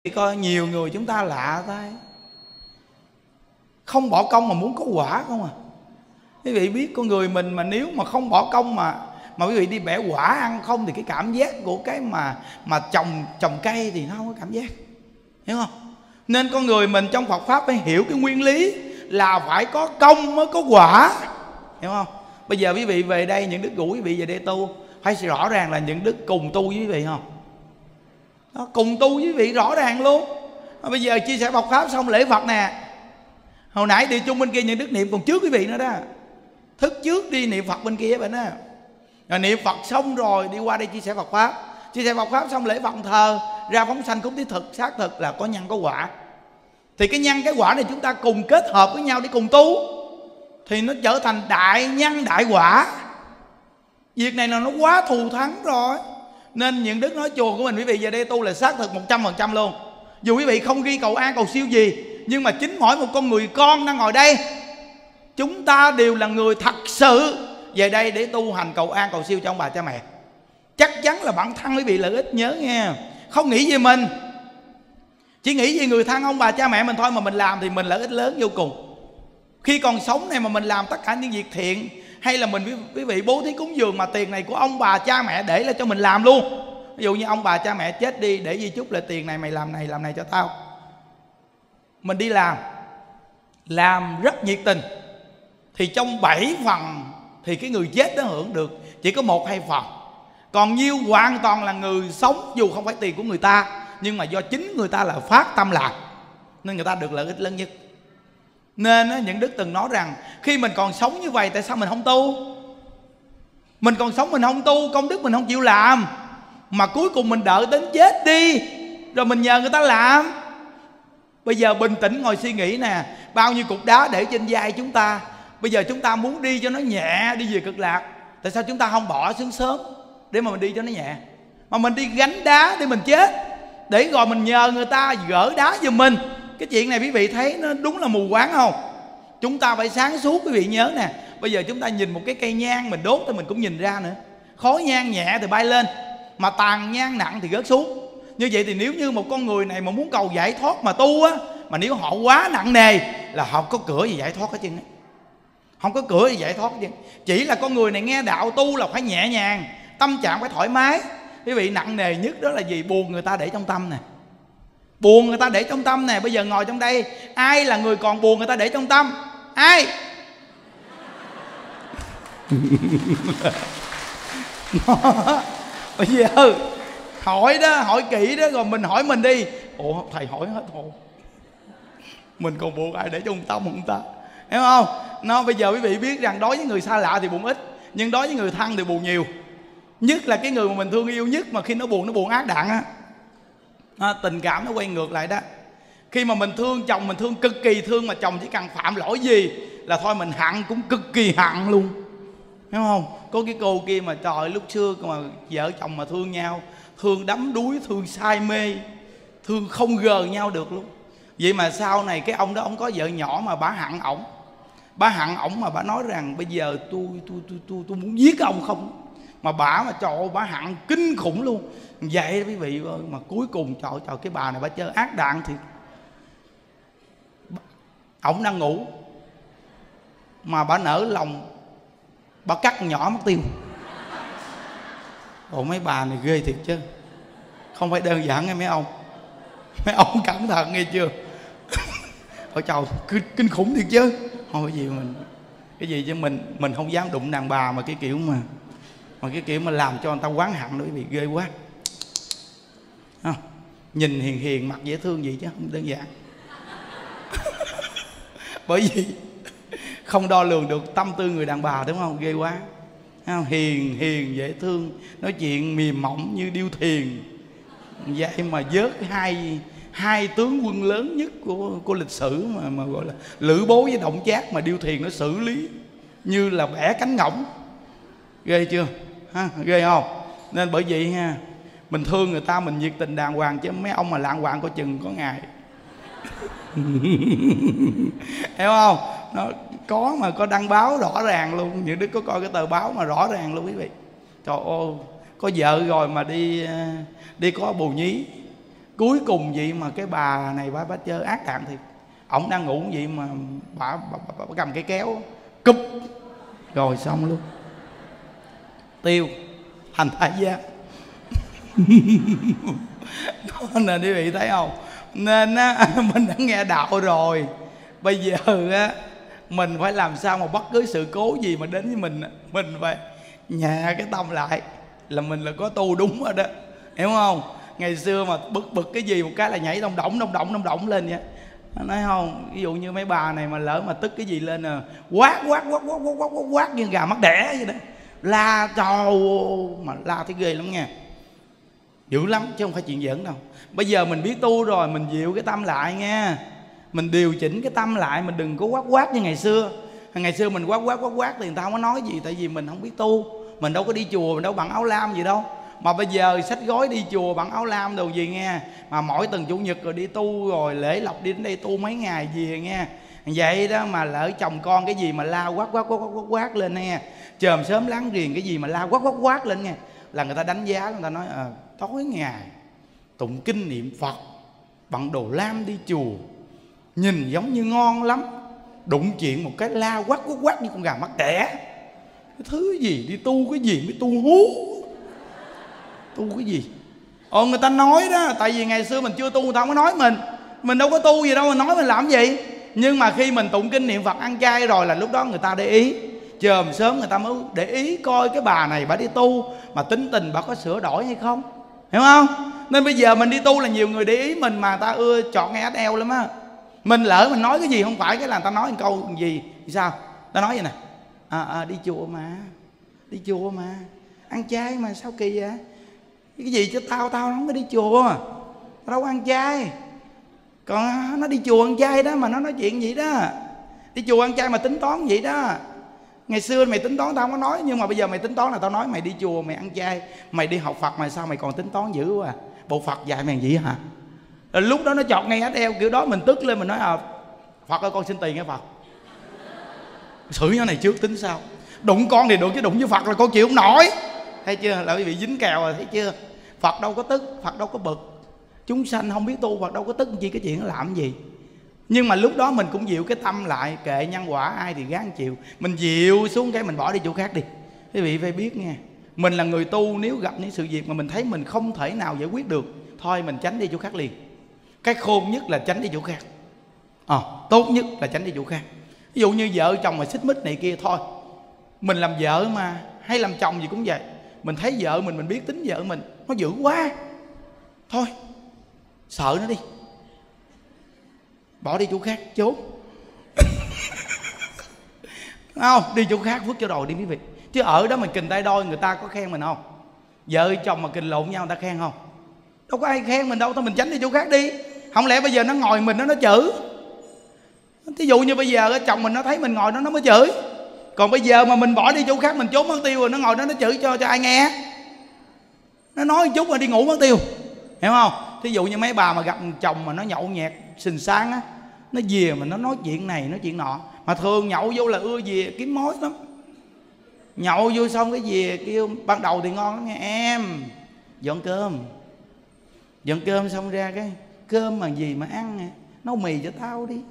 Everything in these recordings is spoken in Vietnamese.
Coi nhiều người chúng ta lạ tay, không bỏ công mà muốn có quả không à. Quý vị biết con người mình mà nếu mà không bỏ công mà quý vị đi bẻ quả ăn không, thì cái cảm giác của cái mà trồng cây thì nó không có cảm giác, hiểu không? Nên con người mình trong Phật pháp phải hiểu cái nguyên lý là phải có công mới có quả, hiểu không? Bây giờ quý vị về đây, những đức rủ quý vị về đây tu, phải rõ ràng là những đức cùng tu với quý vị không? Đó, cùng tu với quý vị rõ ràng luôn. Bây giờ chia sẻ Phật pháp xong lễ Phật nè, hồi nãy đi chung bên kia những đức niệm còn trước quý vị nữa đó, thức trước đi niệm Phật bên kia vậy đó. Rồi niệm Phật xong rồi đi qua đây chia sẻ Phật pháp, chia sẻ Phật pháp xong lễ Phật thờ ra phóng sanh cúng thí thực, xác thực là có nhân có quả. Thì cái nhân cái quả này chúng ta cùng kết hợp với nhau để cùng tu, thì nó trở thành đại nhân đại quả. Việc này là nó quá thù thắng rồi. Nên những đức nói chùa của mình quý vị về đây tu là xác thực 100% luôn. Dù quý vị không ghi cầu an cầu siêu gì, nhưng mà chính mỗi một con người con đang ngồi đây, chúng ta đều là người thật sự về đây để tu hành cầu an cầu siêu cho ông bà cha mẹ. Chắc chắn là bản thân quý vị lợi ích, nhớ nghe. Không nghĩ về mình, chỉ nghĩ về người thân ông bà cha mẹ mình thôi mà mình làm thì mình lợi ích lớn vô cùng. Khi còn sống này mà mình làm tất cả những việc thiện, hay là mình quý vị bố thí cúng dường mà tiền này của ông bà cha mẹ để là cho mình làm luôn. Ví dụ như ông bà cha mẹ chết đi, để di chúc là tiền này mày làm này cho tao, mình đi làm rất nhiệt tình, thì trong 7 phần thì cái người chết nó hưởng được chỉ có 1-2 phần. Còn nhiêu hoàn toàn là người sống, dù không phải tiền của người ta, nhưng mà do chính người ta là phát tâm làm, nên người ta được lợi ích lớn nhất. Nên những đức từng nói rằng khi mình còn sống như vậy, tại sao mình không tu? Mình còn sống mình không tu, công đức mình không chịu làm, mà cuối cùng mình đợi đến chết đi rồi mình nhờ người ta làm. Bây giờ bình tĩnh ngồi suy nghĩ nè, bao nhiêu cục đá để trên vai chúng ta. Bây giờ chúng ta muốn đi cho nó nhẹ, đi về cực lạc, tại sao chúng ta không bỏ xuống sớm để mà mình đi cho nó nhẹ, mà mình đi gánh đá để mình chết, để rồi mình nhờ người ta gỡ đá giùm mình? Cái chuyện này quý vị thấy nó đúng là mù quáng không? Chúng ta phải sáng suốt. Quý vị nhớ nè, bây giờ chúng ta nhìn một cái cây nhang mình đốt thì mình cũng nhìn ra nữa, khói nhang nhẹ thì bay lên, mà tàn nhang nặng thì rớt xuống. Như vậy thì nếu như một con người này mà muốn cầu giải thoát mà tu á, mà nếu họ quá nặng nề là họ không có cửa gì giải thoát hết trơn, không có cửa gì giải thoát hết trơn. Chỉ là con người này nghe đạo tu là phải nhẹ nhàng, tâm trạng phải thoải mái. Quý vị, nặng nề nhất đó là gì? Buồn người ta để trong tâm nè, buồn người ta để trong tâm nè. Bây giờ ngồi trong đây, ai là người còn buồn người ta để trong tâm? Ai? Bây giờ hỏi đó, hỏi kỹ đó, rồi mình hỏi mình đi. Ủa thầy hỏi hết rồi, mình còn buồn ai để trong tâm không ta? Hiểu không? Nó bây giờ quý vị biết rằng đối với người xa lạ thì buồn ít, nhưng đối với người thân thì buồn nhiều. Nhất là cái người mà mình thương yêu nhất, mà khi nó buồn ác đạn á. Tình cảm nó quay ngược lại đó. Khi mà mình thương chồng, mình thương cực kỳ thương, mà chồng chỉ cần phạm lỗi gì là thôi mình hận cũng cực kỳ hận luôn, hiểu không? Có cái cô kia mà trời, lúc xưa mà vợ chồng mà thương nhau, thương đắm đuối, thương say mê, thương không gờ nhau được luôn. Vậy mà sau này cái ông đó ông có vợ nhỏ mà bả hận ổng, mà bả nói rằng bây giờ tôi muốn giết ông không. Mà bả mà trời ơi, bả hận kinh khủng luôn. Vậy đó quý vị ơi, mà cuối cùng trời cái bà này bả chơi ác đạn thì ổng đang ngủ mà bả nở lòng, bả cắt nhỏ mất tiêu. Ồ, mấy bà này ghê thiệt chứ, không phải đơn giản nghe mấy ông cẩn thận nghe chưa? Ôi trời, kinh khủng thiệt chứ. Thôi cái gì chứ mình không dám đụng đàn bà mà cái kiểu mà làm cho người ta oán hận đó quý vị, ghê quá. Nhìn hiền mặt dễ thương vậy chứ không đơn giản. Bởi vì không đo lường được tâm tư người đàn bà, đúng không? Ghê quá. Hiền dễ thương, nói chuyện mềm mỏng như điêu thuyền. Vậy mà vớt hai tướng quân lớn nhất của lịch sử mà gọi là Lữ Bố với Động Trác, mà điêu thuyền nó xử lý như là bẻ cánh ngỗng. Ghê chưa? Ghê không? Nên bởi vậy ha, mình thương người ta mình nhiệt tình đàng hoàng, chứ mấy ông mà lạng quạng coi chừng có ngày. Hiểu không? Nó có đăng báo rõ ràng luôn. Những đứa có coi cái tờ báo mà rõ ràng luôn quý vị. Trời ơi, có vợ rồi mà đi có bồ nhí, Cuối cùng vậy mà cái bà này bà chơi ác đạn thiệt. Ổng đang ngủ vậy mà bà cầm cái kéo cúp rồi xong luôn, tiêu thành thái giám. Nên quý vị thấy không, nên á, mình đã nghe đạo rồi, bây giờ á mình phải làm sao mà bất cứ sự cố gì mà đến với mình phải nhà cái tâm lại là mình là có tu đúng rồi đó, hiểu không? Ngày xưa mà bực cái gì một cái là nhảy đông động lên vậy, nói không? Ví dụ như mấy bà này mà lỡ mà tức cái gì lên à, quát như gà mắc đẻ vậy đó, la trời, mà la thấy ghê lắm nha, dữ lắm chứ không phải chuyện giỡn đâu. Bây giờ mình biết tu rồi, mình dịu cái tâm lại nha, mình điều chỉnh cái tâm lại, mình đừng có quát như ngày xưa. Ngày xưa mình quát thì người ta không có nói gì, tại vì mình không biết tu, mình đâu có đi chùa, mình đâu bằng áo lam gì đâu. Mà bây giờ xách gói đi chùa bằng áo lam đồ gì nghe, mà mỗi tuần chủ nhật rồi đi tu, rồi lễ lộc đi đến đây tu mấy ngày về nghe. Vậy đó mà lỡ chồng con cái gì mà la quát lên nghe, chòm sớm láng giềng cái gì mà la quát lên nghe, là người ta đánh giá, người ta nói tối ngày tụng kinh niệm Phật bằng đồ lam đi chùa nhìn giống như ngon lắm, đụng chuyện một cái la quát như con gà mắc đẻ. Cái thứ gì đi tu cái gì mới tu hú, tu cái gì? Người ta nói đó, tại vì ngày xưa mình chưa tu, người ta không có nói mình đâu có tu gì đâu mà nói mình làm gì. Nhưng mà khi mình tụng kinh niệm Phật ăn chay rồi là lúc đó người ta để ý, chòm sớm người ta mới để ý coi cái bà này bà đi tu mà tính tình bà có sửa đổi hay không, hiểu không? Nên bây giờ mình đi tu là nhiều người để ý mình, mà ta ưa chọn ngay ách eo lắm á. Mình lỡ mình nói cái gì không phải, cái là người ta nói một câu gì thì sao, ta nói vậy nè, đi chùa mà ăn chay mà sao kỳ vậy? Cái gì chứ tao không có đi chùa, tao đâu có ăn chay. Còn nó đi chùa ăn chay đó mà nó nói chuyện vậy đó, đi chùa ăn chay mà tính toán vậy đó. Ngày xưa mày tính toán tao không có nói, nhưng mà bây giờ mày tính toán là tao nói mày đi chùa mày ăn chay, mày đi học Phật mà sao mày còn tính toán dữ quá, bộ Phật dạy mày vậy hả? Rồi lúc đó nó chọt ngay ách eo kiểu đó, mình tức lên mình nói Phật ơi con xin tiền hả Phật, xử nó này trước tính sao. Đụng con thì được chứ đụng với Phật là con chịu không nổi, thấy chưa? Là quý vị dính kèo rồi, thấy chưa? Phật đâu có tức, Phật đâu có bực, chúng sanh không biết tu Phật đâu có tức chi cái chuyện nó làm gì. Nhưng mà lúc đó mình cũng dịu cái tâm lại, kệ nhân quả ai thì gán chịu, mình dịu xuống cái mình bỏ đi chỗ khác đi. Quý vị phải biết nha, mình là người tu, nếu gặp những sự việc mà mình thấy mình không thể nào giải quyết được, thôi mình tránh đi chỗ khác liền. Cái khôn nhất là tránh đi chỗ khác, tốt nhất là tránh đi chỗ khác. Ví dụ như vợ chồng mà xích mích này kia, thôi mình làm vợ mà hay làm chồng gì cũng vậy, mình thấy vợ mình biết tính vợ mình nó dữ quá, thôi sợ nó đi, bỏ đi chỗ khác trốn. Không, đi chỗ khác vứt cho rồi đi quý vị. Chứ ở đó mình kình tay đôi, người ta có khen mình không? Vợ chồng mà kình lộn nhau người ta khen không? Đâu có ai khen mình đâu, thôi mình tránh đi chỗ khác đi. Không lẽ bây giờ nó ngồi mình nó chửi. Thí dụ như bây giờ chồng mình nó thấy mình ngồi đó nó mới chửi. Còn bây giờ mà mình bỏ đi chỗ khác, mình trốn mất tiêu rồi, nó ngồi đó nó chửi cho ai nghe? Nó nói một chút rồi đi ngủ mất tiêu, hiểu không? Thí dụ như mấy bà mà gặp chồng mà nó nhậu nhẹt sình sáng á, nó về mà nó nói chuyện này nói chuyện nọ, mà thường nhậu vô là ưa về kiếm mối lắm. Nhậu vô xong cái gì kêu ban đầu thì ngon lắm nghe, em dọn cơm xong ra cái cơm mà gì mà ăn, nấu mì cho tao đi.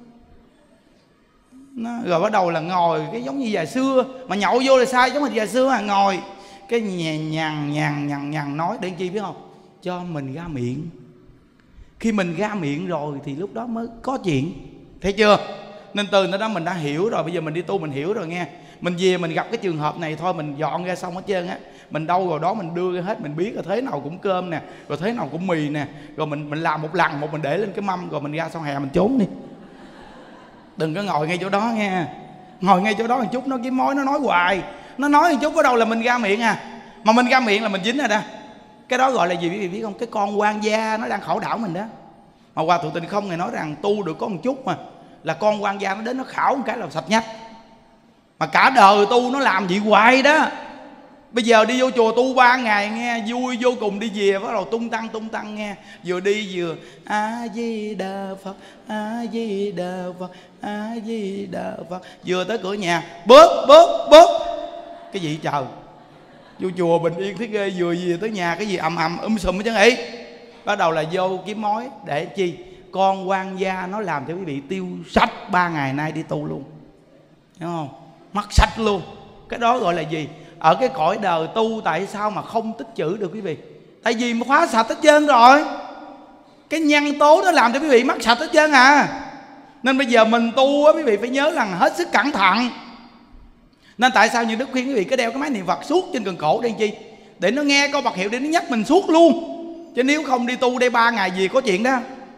Rồi bắt đầu là ngồi cái giống như già xưa, mà nhậu vô là sai giống như già xưa ngồi cái nhằn nói để chi biết không? Cho mình ra miệng. Khi mình ra miệng rồi thì lúc đó mới có chuyện, thấy chưa? Nên từ đó mình đã hiểu rồi, bây giờ mình đi tu mình hiểu rồi nghe. Mình về mình gặp cái trường hợp này thôi mình dọn ra xong hết trơn á, mình đâu rồi đó mình đưa ra hết, mình biết là thế nào cũng cơm nè, rồi thế nào cũng mì nè, rồi mình làm một lần mình để lên cái mâm, rồi mình ra sau hè mình trốn đi. Đừng có ngồi ngay chỗ đó nghe, ngồi ngay chỗ đó một chút nó kiếm mối nó nói hoài, nó nói một chút ở đâu là mình ra miệng mà mình ra miệng là mình dính rồi đó. Cái đó gọi là gì quý vị biết không? Cái con quan gia nó đang khẩu đảo mình đó. Mà Hòa Thượng Tịnh Không này nói rằng tu được có một chút mà là con quan gia nó đến nó khảo một cái là sạch nhách. Mà cả đời tu nó làm gì hoài đó. Bây giờ đi vô chùa tu 3 ngày nghe vui vô cùng, đi về bắt đầu tung tăng nghe, vừa đi vừa A Di Đà Phật, A Di Đà Phật, A Di Đà Phật, vừa tới cửa nhà bớt cái gì trời. Vô chùa bình yên thấy ghê, vừa về tới nhà cái gì ầm sùm hết trơn vậy. Bắt đầu là vô kiếm mối để chi? Con quan gia nó làm cho quý vị tiêu sạch 3 ngày nay đi tu luôn, hiểu không? Mất sạch luôn. Cái đó gọi là gì? Ở cái cõi đời tu tại sao mà không tích trữ được quý vị? Tại vì mà khóa sạch hết trơn rồi. Cái nhân tố nó làm cho quý vị mất sạch hết trơn à. Nên bây giờ mình tu á, quý vị phải nhớ rằng hết sức cẩn thận. Nên tại sao như Đức khuyên quý vị cứ đeo cái máy niệm Phật suốt trên cần cổ đây chi? Để nó nghe câu Phật hiệu để nó nhắc mình suốt luôn. Chứ nếu không đi tu đây 3 ngày gì có chuyện đó.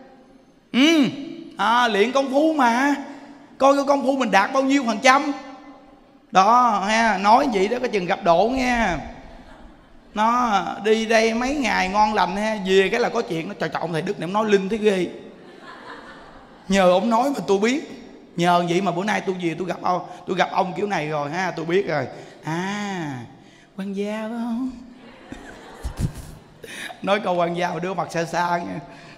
Luyện công phu mà. Coi cái công phu mình đạt bao nhiêu %. Đó ha, nói vậy đó có chừng gặp độ nghe. Nó đi đây mấy ngày ngon lành ha, về cái là có chuyện. Nó trời trời, ông thầy Đức này ông nói linh thế ghê. Nhờ ông nói mà tôi biết. Nhờ vậy mà bữa nay tôi về tôi gặp ông kiểu này rồi ha, tôi biết rồi. Quan gia phải không? Nói câu quan gia mà đưa mặt xa xa nha.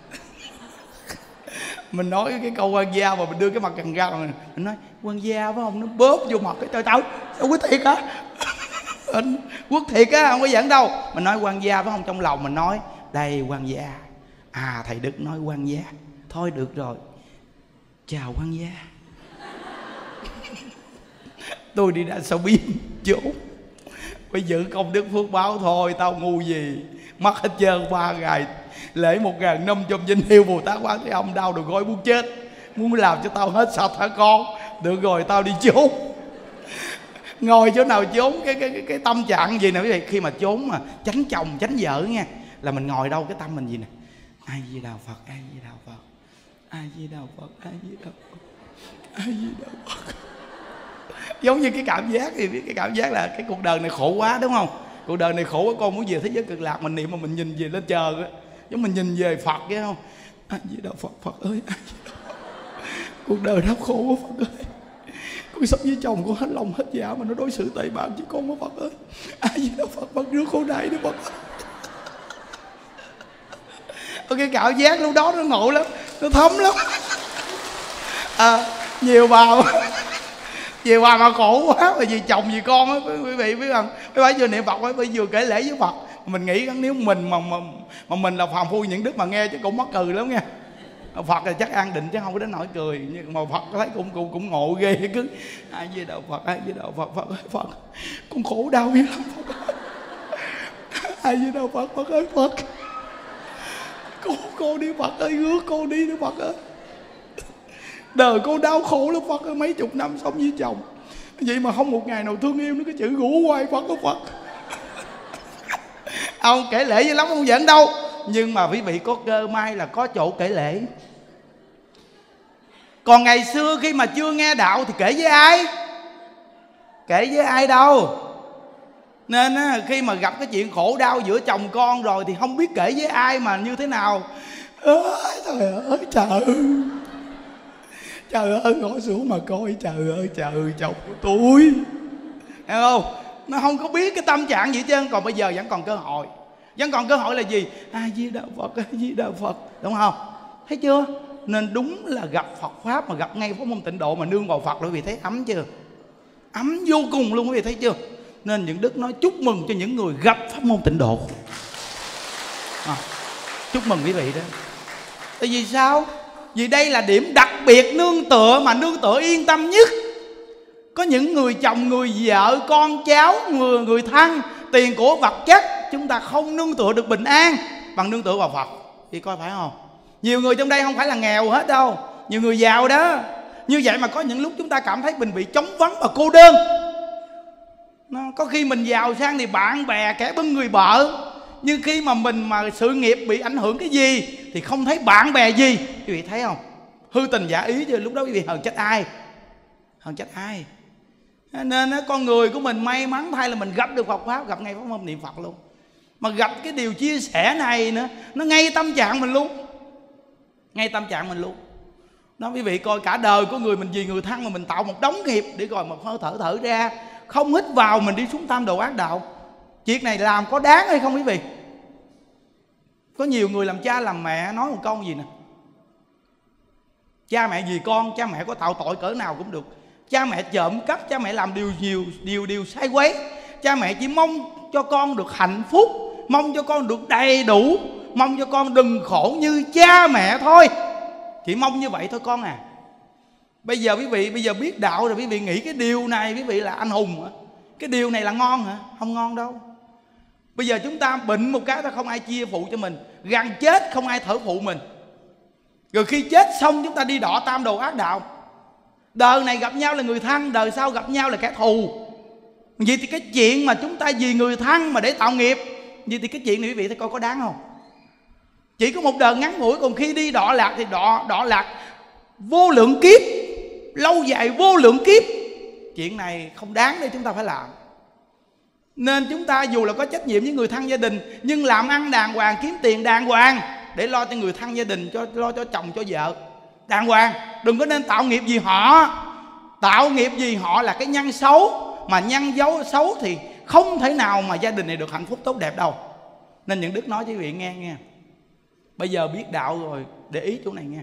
Mình nói cái câu quan gia mà mình đưa cái mặt gần ra, mình nói quan gia phải không? Nó bóp vô mặt cái trời trời, sao quý thiệt hả? Anh quốc thiệt á, không có giỡn đâu. Mình nói quan gia phải không? Trong lòng mình nói đây quan gia. Thầy Đức nói quan gia. Thôi được rồi, chào quan gia. Tôi đi ra sao biên trốn. Phải giữ công đức phước báo thôi. Tao ngu gì. Mất hết trơn 3 ngày lễ 1500 danh hiệu Bồ Tát Quán Thế Âm. Đau đầu gối muốn chết. Muốn làm cho tao hết sạch hả con? Được rồi, tao đi trốn. Ngồi chỗ nào trốn cái tâm trạng gì nè quý vị. Khi mà trốn mà tránh chồng tránh vợ nha, là mình ngồi đâu cái tâm mình gì nè. A Di Đà Phật, A Di Đà Phật, A Di Đà Phật, A Di Đà Phật, A Di Đà Phật. Giống như cái cảm giác thì cái cảm giác là cái cuộc đời này khổ quá, đúng không? Cuộc đời này khổ quá, con muốn về thế giới cực lạc. Mình niệm mà mình nhìn về lên trời á, giống mình nhìn về Phật vậy không? A Di Đà Phật, Phật ơi, A Di Đà Phật. Cuộc đời đau khổ quá Phật ơi. Con sống với chồng con hết lòng hết dạ mà nó đối xử tệ bạc với con quá Phật ơi. A Di Đà Phật, Phật rước khổ đại đó Phật ơi. Cái cảm giác lúc đó nó ngộ lắm, nó thấm lắm. Nhiều bà mà khổ quá là vì chồng vì con á, quý vị biết không? Phải vừa niệm Phật, phải vừa kể lễ với Phật. Mình nghĩ nếu mình mà mình là phàm phu những đức mà nghe chứ cũng mắc cười lắm nha. Phật là chắc an định chứ không có đến nỗi cười. Nhưng mà Phật thấy cũng ngộ ghê. Cứ A Di Đà Phật, A Di Đà Phật, Phật ơi Phật, con khổ đau biết lắm Phật ơi. A Di Đà Phật, Phật ơi Phật, cô đi Phật ơi, rước cô đi nữa Phật ơi. Đời cô đau khổ lắm Phật ơi, mấy chục năm sống với chồng vậy mà không một ngày nào thương yêu, nó cái chữ rủ hoài Phật ơi Phật. Ông kể lễ với lắm không giỡn đâu. Nhưng mà quý vị có cơ may là có chỗ kể lễ. Còn ngày xưa khi mà chưa nghe đạo thì kể với ai? Kể với ai đâu. Nên khi mà gặp cái chuyện khổ đau giữa chồng con rồi thì không biết kể với ai mà như thế nào. Trời ơi trời, trời ơi ngồi xuống mà coi, trời ơi chồng của tôi, hiểu không? Nó không có biết cái tâm trạng gì hết trơn. Còn bây giờ vẫn còn cơ hội. Vẫn còn cơ hội là gì? A Di Đà Phật, A Di Đà Phật, đúng không? Thấy chưa? Nên đúng là gặp Phật Pháp mà gặp ngay pháp môn tịnh độ mà nương vào Phật là quý vị thấy ấm chưa? Ấm vô cùng luôn quý vị thấy chưa? Nên những đức nói chúc mừng cho những người gặp pháp môn tịnh độ. Chúc mừng quý vị đó. Tại vì sao? Vì đây là điểm đặc biệt nương tựa mà nương tựa yên tâm nhất. Có những người chồng, người vợ, con cháu, người thân, tiền của vật chất, chúng ta không nương tựa được bình an bằng nương tựa vào Phật. Chị coi phải không? Nhiều người trong đây không phải là nghèo hết đâu, nhiều người giàu đó. Như vậy mà có những lúc chúng ta cảm thấy mình bị trống vắng và cô đơn. Có khi mình giàu sang thì bạn bè kẻ bưng người vợ, nhưng khi mà mình mà sự nghiệp bị ảnh hưởng cái gì thì không thấy bạn bè gì. Quý vị thấy không? Hư tình giả ý chứ lúc đó quý vị hờn trách ai? Hờn trách ai? Nên con người của mình may mắn thay là mình gặp được Phật Pháp, gặp ngay pháp môn niệm Phật luôn. Mà gặp cái điều chia sẻ này nữa, nó ngay tâm trạng mình luôn. Ngay tâm trạng mình luôn. Đó quý vị coi, cả đời của người mình vì người thân mà mình tạo một đống nghiệp để rồi một hơi thở ra, không hít vào mình đi xuống tam đồ ác đạo. Việc này làm có đáng hay không quý vị? Có nhiều người làm cha làm mẹ nói một câu gì nè: cha mẹ vì con, cha mẹ có tạo tội cỡ nào cũng được. Cha mẹ trộm cắp, cha mẹ làm điều sai quấy, cha mẹ chỉ mong cho con được hạnh phúc, mong cho con được đầy đủ, mong cho con đừng khổ như cha mẹ thôi. Chỉ mong như vậy thôi con à. Bây giờ quý vị biết đạo rồi, quý vị nghĩ cái điều này quý vị là anh hùng hả? Cái điều này là ngon hả? Không ngon đâu. Bây giờ chúng ta bệnh một cái, ta không ai chia phụ cho mình, gần chết không ai thở phụ mình. Rồi khi chết xong chúng ta đi đọa tam đồ ác đạo. Đời này gặp nhau là người thân, đời sau gặp nhau là kẻ thù. Vậy thì cái chuyện mà chúng ta vì người thân mà để tạo nghiệp, vậy thì cái chuyện này quý vị thấy coi có đáng không? Chỉ có một đời ngắn ngủi, còn khi đi đọa lạc thì đọa lạc vô lượng kiếp, lâu dài vô lượng kiếp. Chuyện này không đáng để chúng ta phải làm. Nên chúng ta dù là có trách nhiệm với người thân gia đình, nhưng làm ăn đàng hoàng, kiếm tiền đàng hoàng để lo cho người thân gia đình, lo cho chồng cho vợ đàng hoàng. Đừng có nên tạo nghiệp gì họ. Tạo nghiệp gì họ là cái nhân xấu. Mà nhân dấu xấu thì không thể nào mà gia đình này được hạnh phúc tốt đẹp đâu. Nên những đức nói cho quý vị nghe. Bây giờ biết đạo rồi, để ý chỗ này nghe.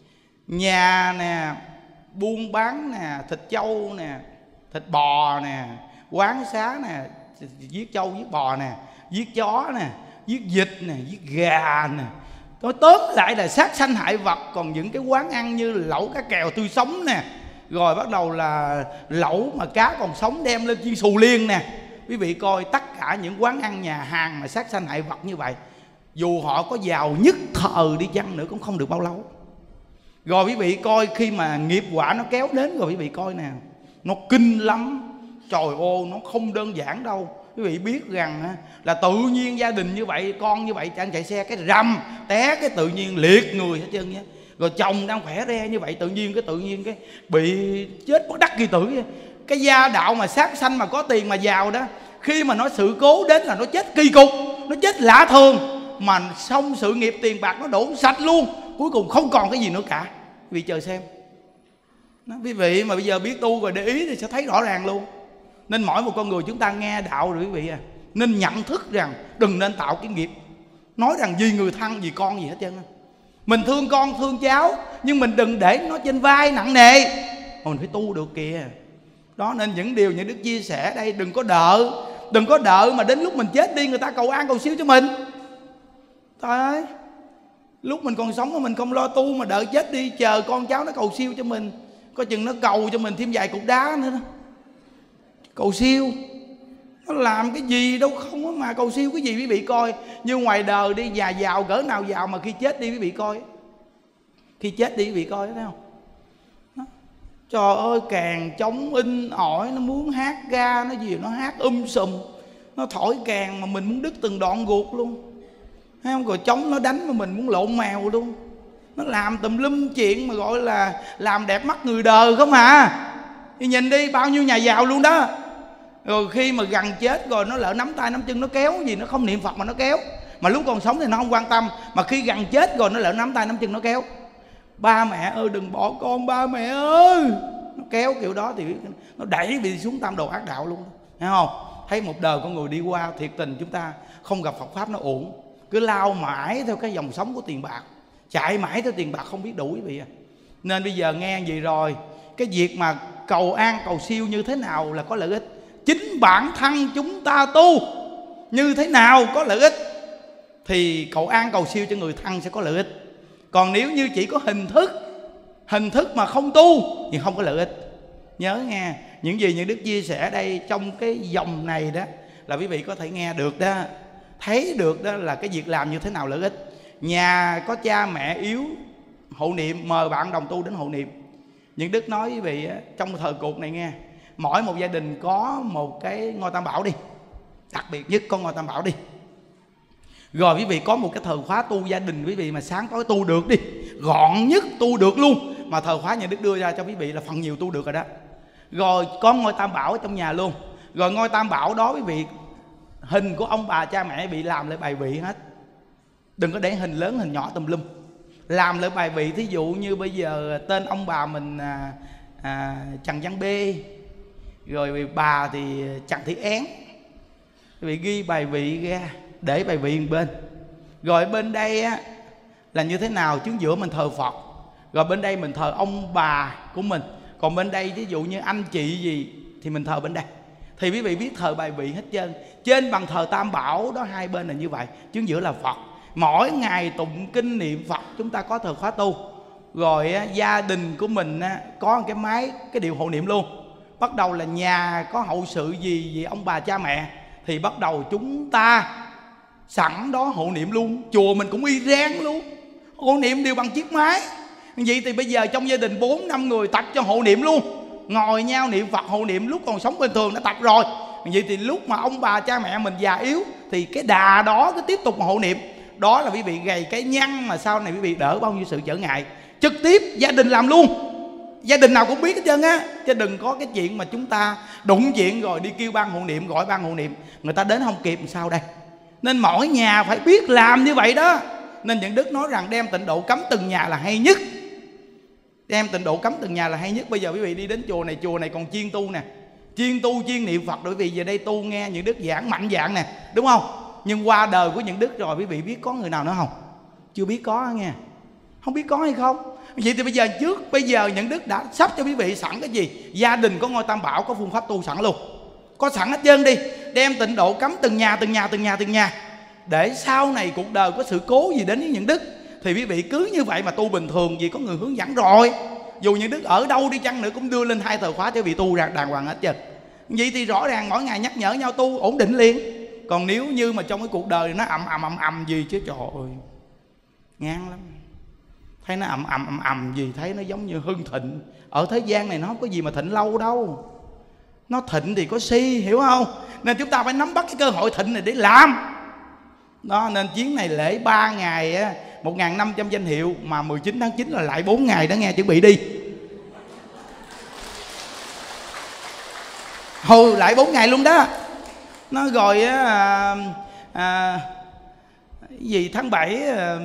Nhà nè, buôn bán nè, thịt trâu nè, thịt bò nè, quán xá nè, giết trâu, giết bò nè, giết chó nè, giết vịt nè, giết gà nè. Nói tóm lại là sát sanh hại vật. Còn những cái quán ăn như lẩu cá kèo tươi sống nè, rồi bắt đầu là lẩu mà cá còn sống đem lên chiên xù liên nè. Quý vị coi tất cả những quán ăn nhà hàng mà sát sanh hại vật như vậy, dù họ có giàu nhất thời đi chăng nữa cũng không được bao lâu. Rồi quý vị coi khi mà nghiệp quả nó kéo đến rồi quý vị coi nè, nó kinh lắm. Trời ơi, nó không đơn giản đâu. Quý vị biết rằng là tự nhiên gia đình như vậy, con như vậy, anh chạy xe cái rầm té cái tự nhiên liệt người hết trơn nhé. Rồi chồng đang khỏe re như vậy, tự nhiên cái bị chết bất đắc kỳ tử. Cái gia đạo mà sát sanh mà có tiền mà giàu đó, khi mà nó sự cố đến là nó chết kỳ cục, nó chết lạ thường. Mà xong sự nghiệp tiền bạc nó đổ sạch luôn, cuối cùng không còn cái gì nữa cả. Quý vị chờ xem. Quý vị mà bây giờ biết tu rồi để ý thì sẽ thấy rõ ràng luôn. Nên mỗi một con người chúng ta nghe đạo rồi quý vị à, nên nhận thức rằng đừng nên tạo cái nghiệp nói rằng vì người thân vì con gì hết trơn. Mình thương con thương cháu, nhưng mình đừng để nó trên vai nặng nề. Mình phải tu được kìa. Đó nên những điều những đức chia sẻ đây, đừng có đợi mà đến lúc mình chết đi người ta cầu an cầu siêu cho mình. Trời ơi, lúc mình còn sống mà mình không lo tu, mà đợi chết đi chờ con cháu nó cầu siêu cho mình. Có chừng nó cầu cho mình thêm vài cục đá nữa đó. Cầu siêu nó làm cái gì đâu không mà cầu siêu cái gì quý vị coi. Như ngoài đời đi, già giàu cỡ nào giàu mà khi chết đi quý vị coi. Khi chết đi quý vị coi thấy không đó. Trời ơi, càng trống in ỏi, nó muốn hát ga, nó gì nó hát sùm, nó thổi càng mà mình muốn đứt từng đoạn ruột luôn, thấy không? Rồi trống nó đánh mà mình muốn lộn mèo luôn. Nó làm tùm lum chuyện mà gọi là làm đẹp mắt người đời không à. Thì nhìn đi, bao nhiêu nhà giàu luôn đó. Rồi khi mà gần chết rồi nó lỡ nắm tay nắm chân nó kéo gì, nó không niệm Phật mà nó kéo. Mà lúc còn sống thì nó không quan tâm, mà khi gần chết rồi nó lỡ nắm tay nắm chân nó kéo. Ba mẹ ơi đừng bỏ con, ba mẹ ơi. Nó kéo kiểu đó thì nó đẩy bị xuống tam đồ ác đạo luôn. Thấy không? Thấy một đời con người đi qua, thiệt tình chúng ta không gặp Phật Pháp nó uổng. Cứ lao mãi theo cái dòng sống của tiền bạc, chạy mãi theo tiền bạc không biết đủ quý vị à. Nên bây giờ nghe gì rồi, cái việc mà cầu an cầu siêu như thế nào là có lợi ích. Chính bản thân chúng ta tu như thế nào có lợi ích thì cầu an cầu siêu cho người thân sẽ có lợi ích. Còn nếu như chỉ có hình thức mà không tu thì không có lợi ích. Nhớ nghe, những gì những đức chia sẻ đây trong cái dòng này đó là quý vị có thể nghe được đó, thấy được đó là cái việc làm như thế nào lợi ích. Nhà có cha mẹ yếu hộ niệm, mời bạn đồng tu đến hộ niệm. Những đức nói quý vị trong thời cuộc này nghe, mỗi một gia đình có một cái ngôi tam bảo đi, đặc biệt nhất có ngôi tam bảo đi. Rồi quý vị có một cái thời khóa tu gia đình quý vị mà sáng tối tu được đi, gọn nhất tu được luôn. Mà thời khóa nhà đức đưa ra cho quý vị là phần nhiều tu được rồi đó. Rồi có ngôi tam bảo ở trong nhà luôn. Rồi ngôi tam bảo đó quý vị, hình của ông bà cha mẹ bị làm lại bài vị hết. Đừng có để hình lớn hình nhỏ tùm lum. Làm lại bài vị, thí dụ như bây giờ tên ông bà mình Trần Văn B, rồi bà thì Trần Thị Én, quý vị ghi bài vị ra, để bài vị một bên. Rồi bên đây á là như thế nào, chứ giữa mình thờ Phật, rồi bên đây mình thờ ông bà của mình. Còn bên đây ví dụ như anh chị gì thì mình thờ bên đây. Thì quý vị biết thờ bài vị hết trơn. Trên bằng thờ tam bảo đó, hai bên là như vậy, chứ giữa là Phật. mỗi ngày tụng kinh niệm Phật chúng ta có thời khóa tu. Rồi gia đình của mình có cái máy, cái điều hộ niệm luôn. Bắt đầu là nhà có hậu sự gì về ông bà cha mẹ thì bắt đầu chúng ta sẵn đó hộ niệm luôn. Chùa mình cũng y rang luôn, hộ niệm đều bằng chiếc máy. Vậy thì bây giờ trong gia đình 4-5 người tập cho hộ niệm luôn, ngồi nhau niệm Phật hộ niệm lúc còn sống bình thường đã tập rồi. Vậy thì lúc mà ông bà cha mẹ mình già yếu thì cái đà đó cứ tiếp tục mà hộ niệm. Đó là quý vị gầy cái nhăn mà sau này quý vị đỡ bao nhiêu sự trở ngại. Trực tiếp gia đình làm luôn, gia đình nào cũng biết hết trơn á. Chứ đừng có cái chuyện mà chúng ta đụng chuyện rồi đi kêu ban hộ niệm, gọi ban hộ niệm, người ta đến không kịp làm sao đây. Nên mỗi nhà phải biết làm như vậy đó. Nên những đức nói rằng đem tịnh độ cấm từng nhà là hay nhất. Đem tịnh độ cấm từng nhà là hay nhất. Bây giờ quý vị đi đến chùa này còn chuyên tu nè, chuyên tu chuyên niệm Phật. Bởi vì về đây tu nghe những đức giảng mạnh dạng nè, đúng không? Nhưng qua đời của những đức rồi quý vị biết có người nào nữa không? Chưa biết có nghe, không biết có hay không. Vậy thì bây giờ những đức đã sắp cho quý vị sẵn cái gì? Gia đình có ngôi Tam Bảo, có phương pháp tu sẵn luôn, có sẵn hết trơn đi. Đem tịnh độ cấm từng nhà, để sau này cuộc đời có sự cố gì đến với những đức thì quý vị cứ như vậy mà tu bình thường, vì có người hướng dẫn rồi. Dù những đức ở đâu đi chăng nữa cũng đưa lên 2 thời khóa cho vị tu ra đàng hoàng hết trơn. Vậy thì rõ ràng mỗi ngày nhắc nhở nhau tu ổn định liền. Còn nếu như mà trong cái cuộc đời nó ầm gì chứ trời ơi ngang lắm. Thấy nó ầm gì, thấy nó giống như hưng thịnh. Ở thế gian này nó không có gì mà thịnh lâu đâu. Nó thịnh thì có si, hiểu không? Nên chúng ta phải nắm bắt cái cơ hội thịnh này để làm. Đó, nên chuyến này lễ 3 ngày 1.500 danh hiệu, mà 19 tháng 9 là lại 4 ngày đó nghe, chuẩn bị đi. Lại 4 ngày luôn đó. Nó rồi gì tháng 7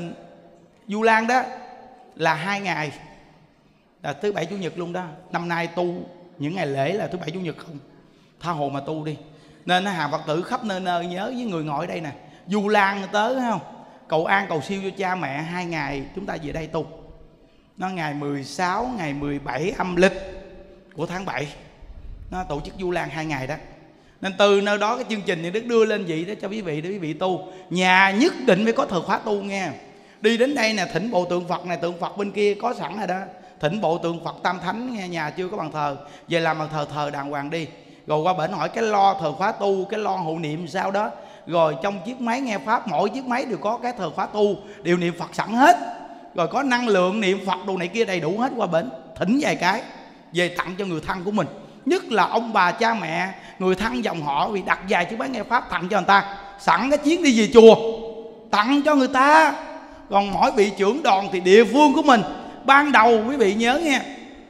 Du Lan đó là 2 ngày, là thứ Bảy Chủ nhật luôn đó. Năm nay tu những ngày lễ là thứ Bảy Chủ nhật không, tha hồ mà tu đi. Nên hàng Phật tử khắp nơi nơi nhớ với người ngồi ở đây nè, Du Lan tới thấy không, cầu an cầu siêu cho cha mẹ 2 ngày chúng ta về đây tu. Nó ngày 16, ngày 17 âm lịch của tháng 7 nó tổ chức Du Lan 2 ngày đó. Nên từ nơi đó cái chương trình những đức đưa lên vậy đó cho quý vị, để quý vị tu. Nhà nhất định phải có thời khóa tu nghe. Đi đến đây nè, thỉnh bộ tượng Phật này, tượng Phật bên kia có sẵn rồi đó. Thỉnh bộ tượng Phật Tam Thánh nghe, nhà chưa có bàn thờ, về làm bàn thờ đàng hoàng đi. Rồi qua bển hỏi cái lo thời khóa tu, cái lo hộ niệm sao đó. Rồi trong chiếc máy nghe Pháp, mỗi chiếc máy đều có cái thời khóa tu, đều niệm Phật sẵn hết. Rồi có năng lượng niệm Phật đồ này kia đầy đủ hết. Qua bển thỉnh vài cái về tặng cho người thân của mình, nhất là ông bà cha mẹ, người thân dòng họ, vì đặt vài chiếc máy nghe Pháp tặng cho người ta. Sẵn cái chuyến đi về chùa tặng cho người ta. Còn mỗi vị trưởng đoàn thì địa phương của mình ban đầu quý vị nhớ nghe,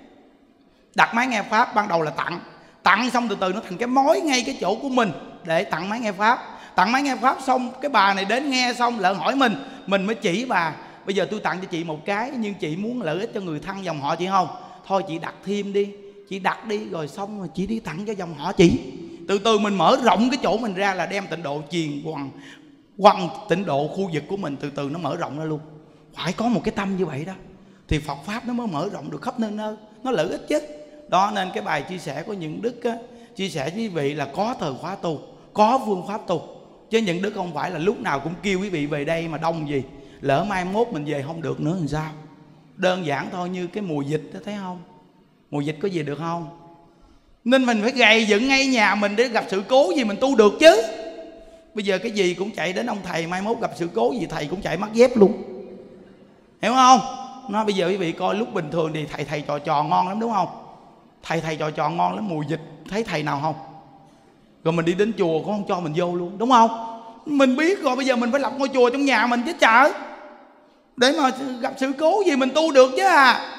đặt máy nghe Pháp ban đầu là tặng xong từ từ nó thành cái mối ngay cái chỗ của mình để tặng máy nghe Pháp. Tặng máy nghe Pháp xong cái bà này đến nghe xong lỡ hỏi mình mới chỉ bà, bây giờ tôi tặng cho chị một cái, nhưng chị muốn lợi ích cho người thân dòng họ chị không? Thôi chị đặt thêm đi, chị đặt đi, rồi xong rồi chị đi tặng cho dòng họ chị. Từ từ mình mở rộng cái chỗ mình ra, là đem tịnh độ truyền quăng tịnh độ khu vực của mình, từ từ nó mở rộng ra luôn. Phải có một cái tâm như vậy đó thì Phật Pháp nó mới mở rộng được khắp nơi nơi, nó lợi ích chứ. Đó nên cái bài chia sẻ của những đức á, chia sẻ với quý vị là có thời khóa tu, có phương pháp tu. Chứ những đức không phải là lúc nào cũng kêu quý vị về đây mà đông gì, lỡ mai mốt mình về không được nữa làm sao. Đơn giản thôi, như cái mùa dịch đó thấy không, mùa dịch có về được không? Nên mình phải gầy dựng ngay nhà mình, để gặp sự cố gì mình tu được chứ. Bây giờ cái gì cũng chạy đến ông thầy, mai mốt gặp sự cố gì thầy cũng chạy mắc dép luôn, hiểu không? Nó bây giờ quý vị coi lúc bình thường thì thầy trò ngon lắm đúng không? Thầy trò ngon lắm, mùa dịch thấy thầy nào không? Rồi mình đi đến chùa cũng không cho mình vô luôn, đúng không? Mình biết rồi, bây giờ mình phải lập ngôi chùa trong nhà mình chứ trời, để mà gặp sự cố gì mình tu được chứ à.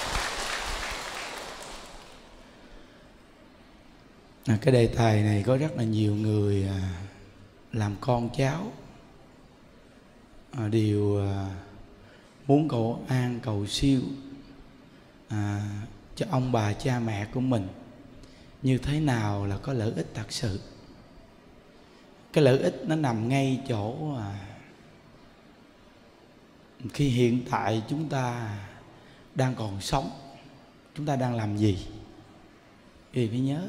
Cái đề tài này có rất là nhiều người làm con cháu đều muốn cầu an cầu siêu cho ông bà cha mẹ của mình. Như thế nào là có lợi ích thật sự? Cái lợi ích nó nằm ngay chỗ khi hiện tại chúng ta đang còn sống, chúng ta đang làm gì? Vì phải nhớ,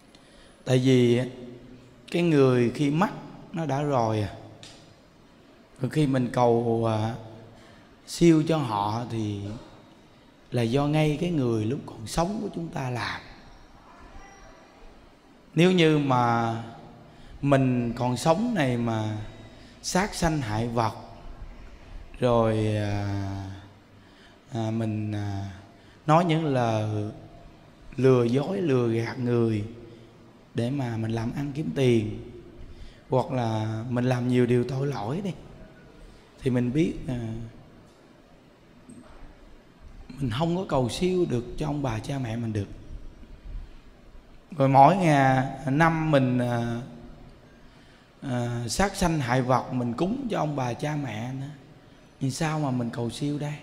tại vì cái người khi mất nó đã rồi Rồi khi mình cầu siêu cho họ thì là do ngay cái người lúc còn sống của chúng ta làm. Nếu như mà mình còn sống này mà sát sanh hại vật, rồi mình nói những lời lừa dối lừa gạt người để mà mình làm ăn kiếm tiền, hoặc là mình làm nhiều điều tội lỗi đi, thì mình biết mình không có cầu siêu được cho ông bà cha mẹ mình được. Rồi mỗi năm mình sát sanh hại vật, mình cúng cho ông bà cha mẹ nữa, thì sao mà mình cầu siêu đây?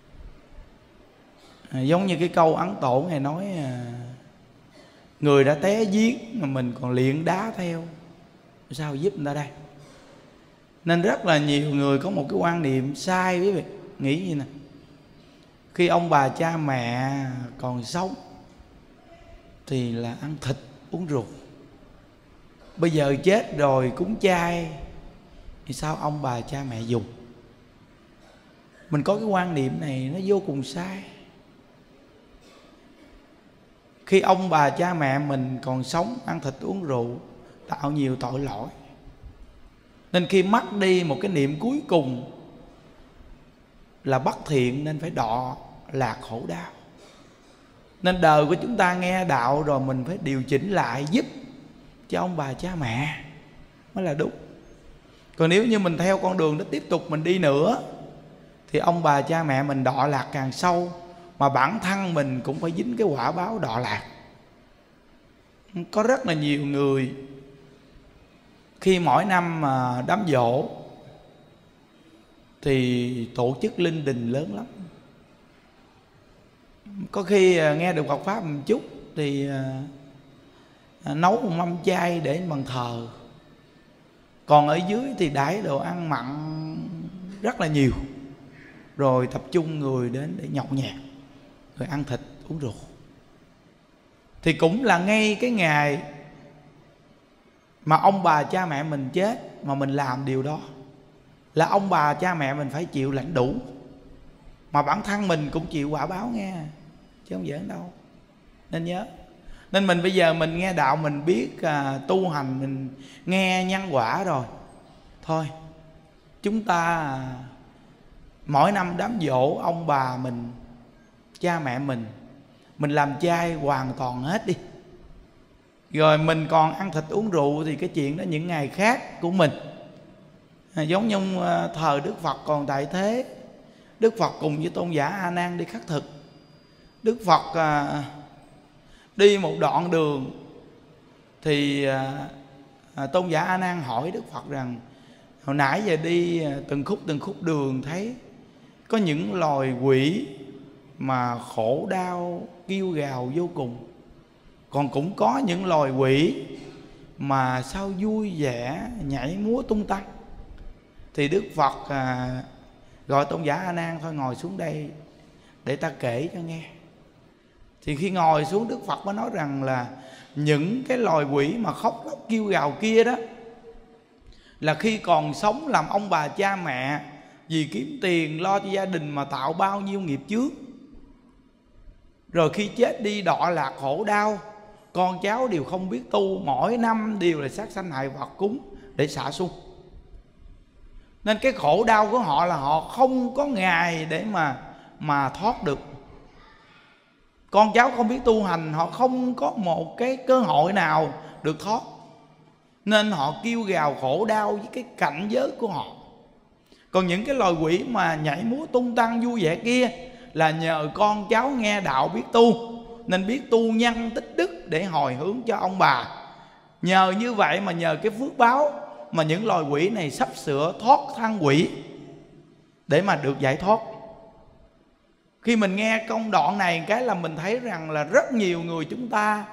Giống như cái câu Ấn Tổ Ngài nói, người đã té giếng mà mình còn luyện đá theo, sao giúp người ta đây? Nên rất là nhiều người có một cái quan niệm sai, quý vị nghĩ gì nè: khi ông bà cha mẹ còn sống thì là ăn thịt uống rượu, bây giờ chết rồi cúng chay thì sao ông bà cha mẹ dùng? Mình có cái quan niệm này nó vô cùng sai. Khi ông bà cha mẹ mình còn sống ăn thịt uống rượu, tạo nhiều tội lỗi, nên khi mất đi một cái niệm cuối cùng là bất thiện nên phải đọa lạc khổ đau. Nên đời của chúng ta nghe đạo rồi mình phải điều chỉnh lại, giúp cho ông bà cha mẹ mới là đúng. Còn nếu như mình theo con đường đó tiếp tục mình đi nữa thì ông bà cha mẹ mình đọa lạc càng sâu, mà bản thân mình cũng phải dính cái quả báo đọa lạc. Có rất là nhiều người khi mỗi năm mà đám giỗ thì tổ chức linh đình lớn lắm. Có khi nghe được Phật pháp một chút thì nấu một mâm chay để bằng thờ. Còn ở dưới thì đãi đồ ăn mặn rất là nhiều, rồi tập trung người đến để nhậu nhẹt, rồi ăn thịt uống rượu. Thì cũng là ngay cái ngày mà ông bà cha mẹ mình chết mà mình làm điều đó, là ông bà cha mẹ mình phải chịu lãnh đủ, mà bản thân mình cũng chịu quả báo nghe, chứ không giỡn đâu. Nên nhớ. Nên mình bây giờ mình nghe đạo, mình biết tu hành, mình nghe nhân quả rồi, thôi chúng ta mỗi năm đám giỗ ông bà mình, cha mẹ mình làm chay hoàn toàn hết đi. Rồi mình còn ăn thịt uống rượu thì cái chuyện đó những ngày khác của mình. Giống như thờ Đức Phật còn tại thế, Đức Phật cùng với tôn giả A Nan đi khắc thực. Đức Phật đi một đoạn đường thì tôn giả A Nan hỏi Đức Phật rằng: hồi nãy giờ đi từng khúc đường thấy có những loài quỷ mà khổ đau kêu gào vô cùng, còn cũng có những loài quỷ mà sao vui vẻ nhảy múa tung tăng. Thì Đức Phật gọi tôn giả A Nan: thôi ngồi xuống đây để ta kể cho nghe. Thì khi ngồi xuống, Đức Phật mới nói rằng là những cái loài quỷ mà khóc lóc kêu gào kia đó là khi còn sống làm ông bà cha mẹ, vì kiếm tiền lo cho gia đình mà tạo bao nhiêu nghiệp chướng, rồi khi chết đi đọa lạc khổ đau, con cháu đều không biết tu, mỗi năm đều là sát sanh hại vật cúng để xả xung. Nên cái khổ đau của họ là họ không có ngày để mà thoát được. Con cháu không biết tu hành, họ không có một cái cơ hội nào được thoát, nên họ kêu gào khổ đau với cái cảnh giới của họ. Còn những cái loài quỷ mà nhảy múa tung tăng vui vẻ kia là nhờ con cháu nghe đạo biết tu, nên biết tu nhân tích đức để hồi hướng cho ông bà. Nhờ như vậy mà nhờ cái phước báo mà những loài quỷ này sắp sửa thoát thân quỷ để mà được giải thoát. Khi mình nghe công đoạn này cái là mình thấy rằng là rất nhiều người chúng ta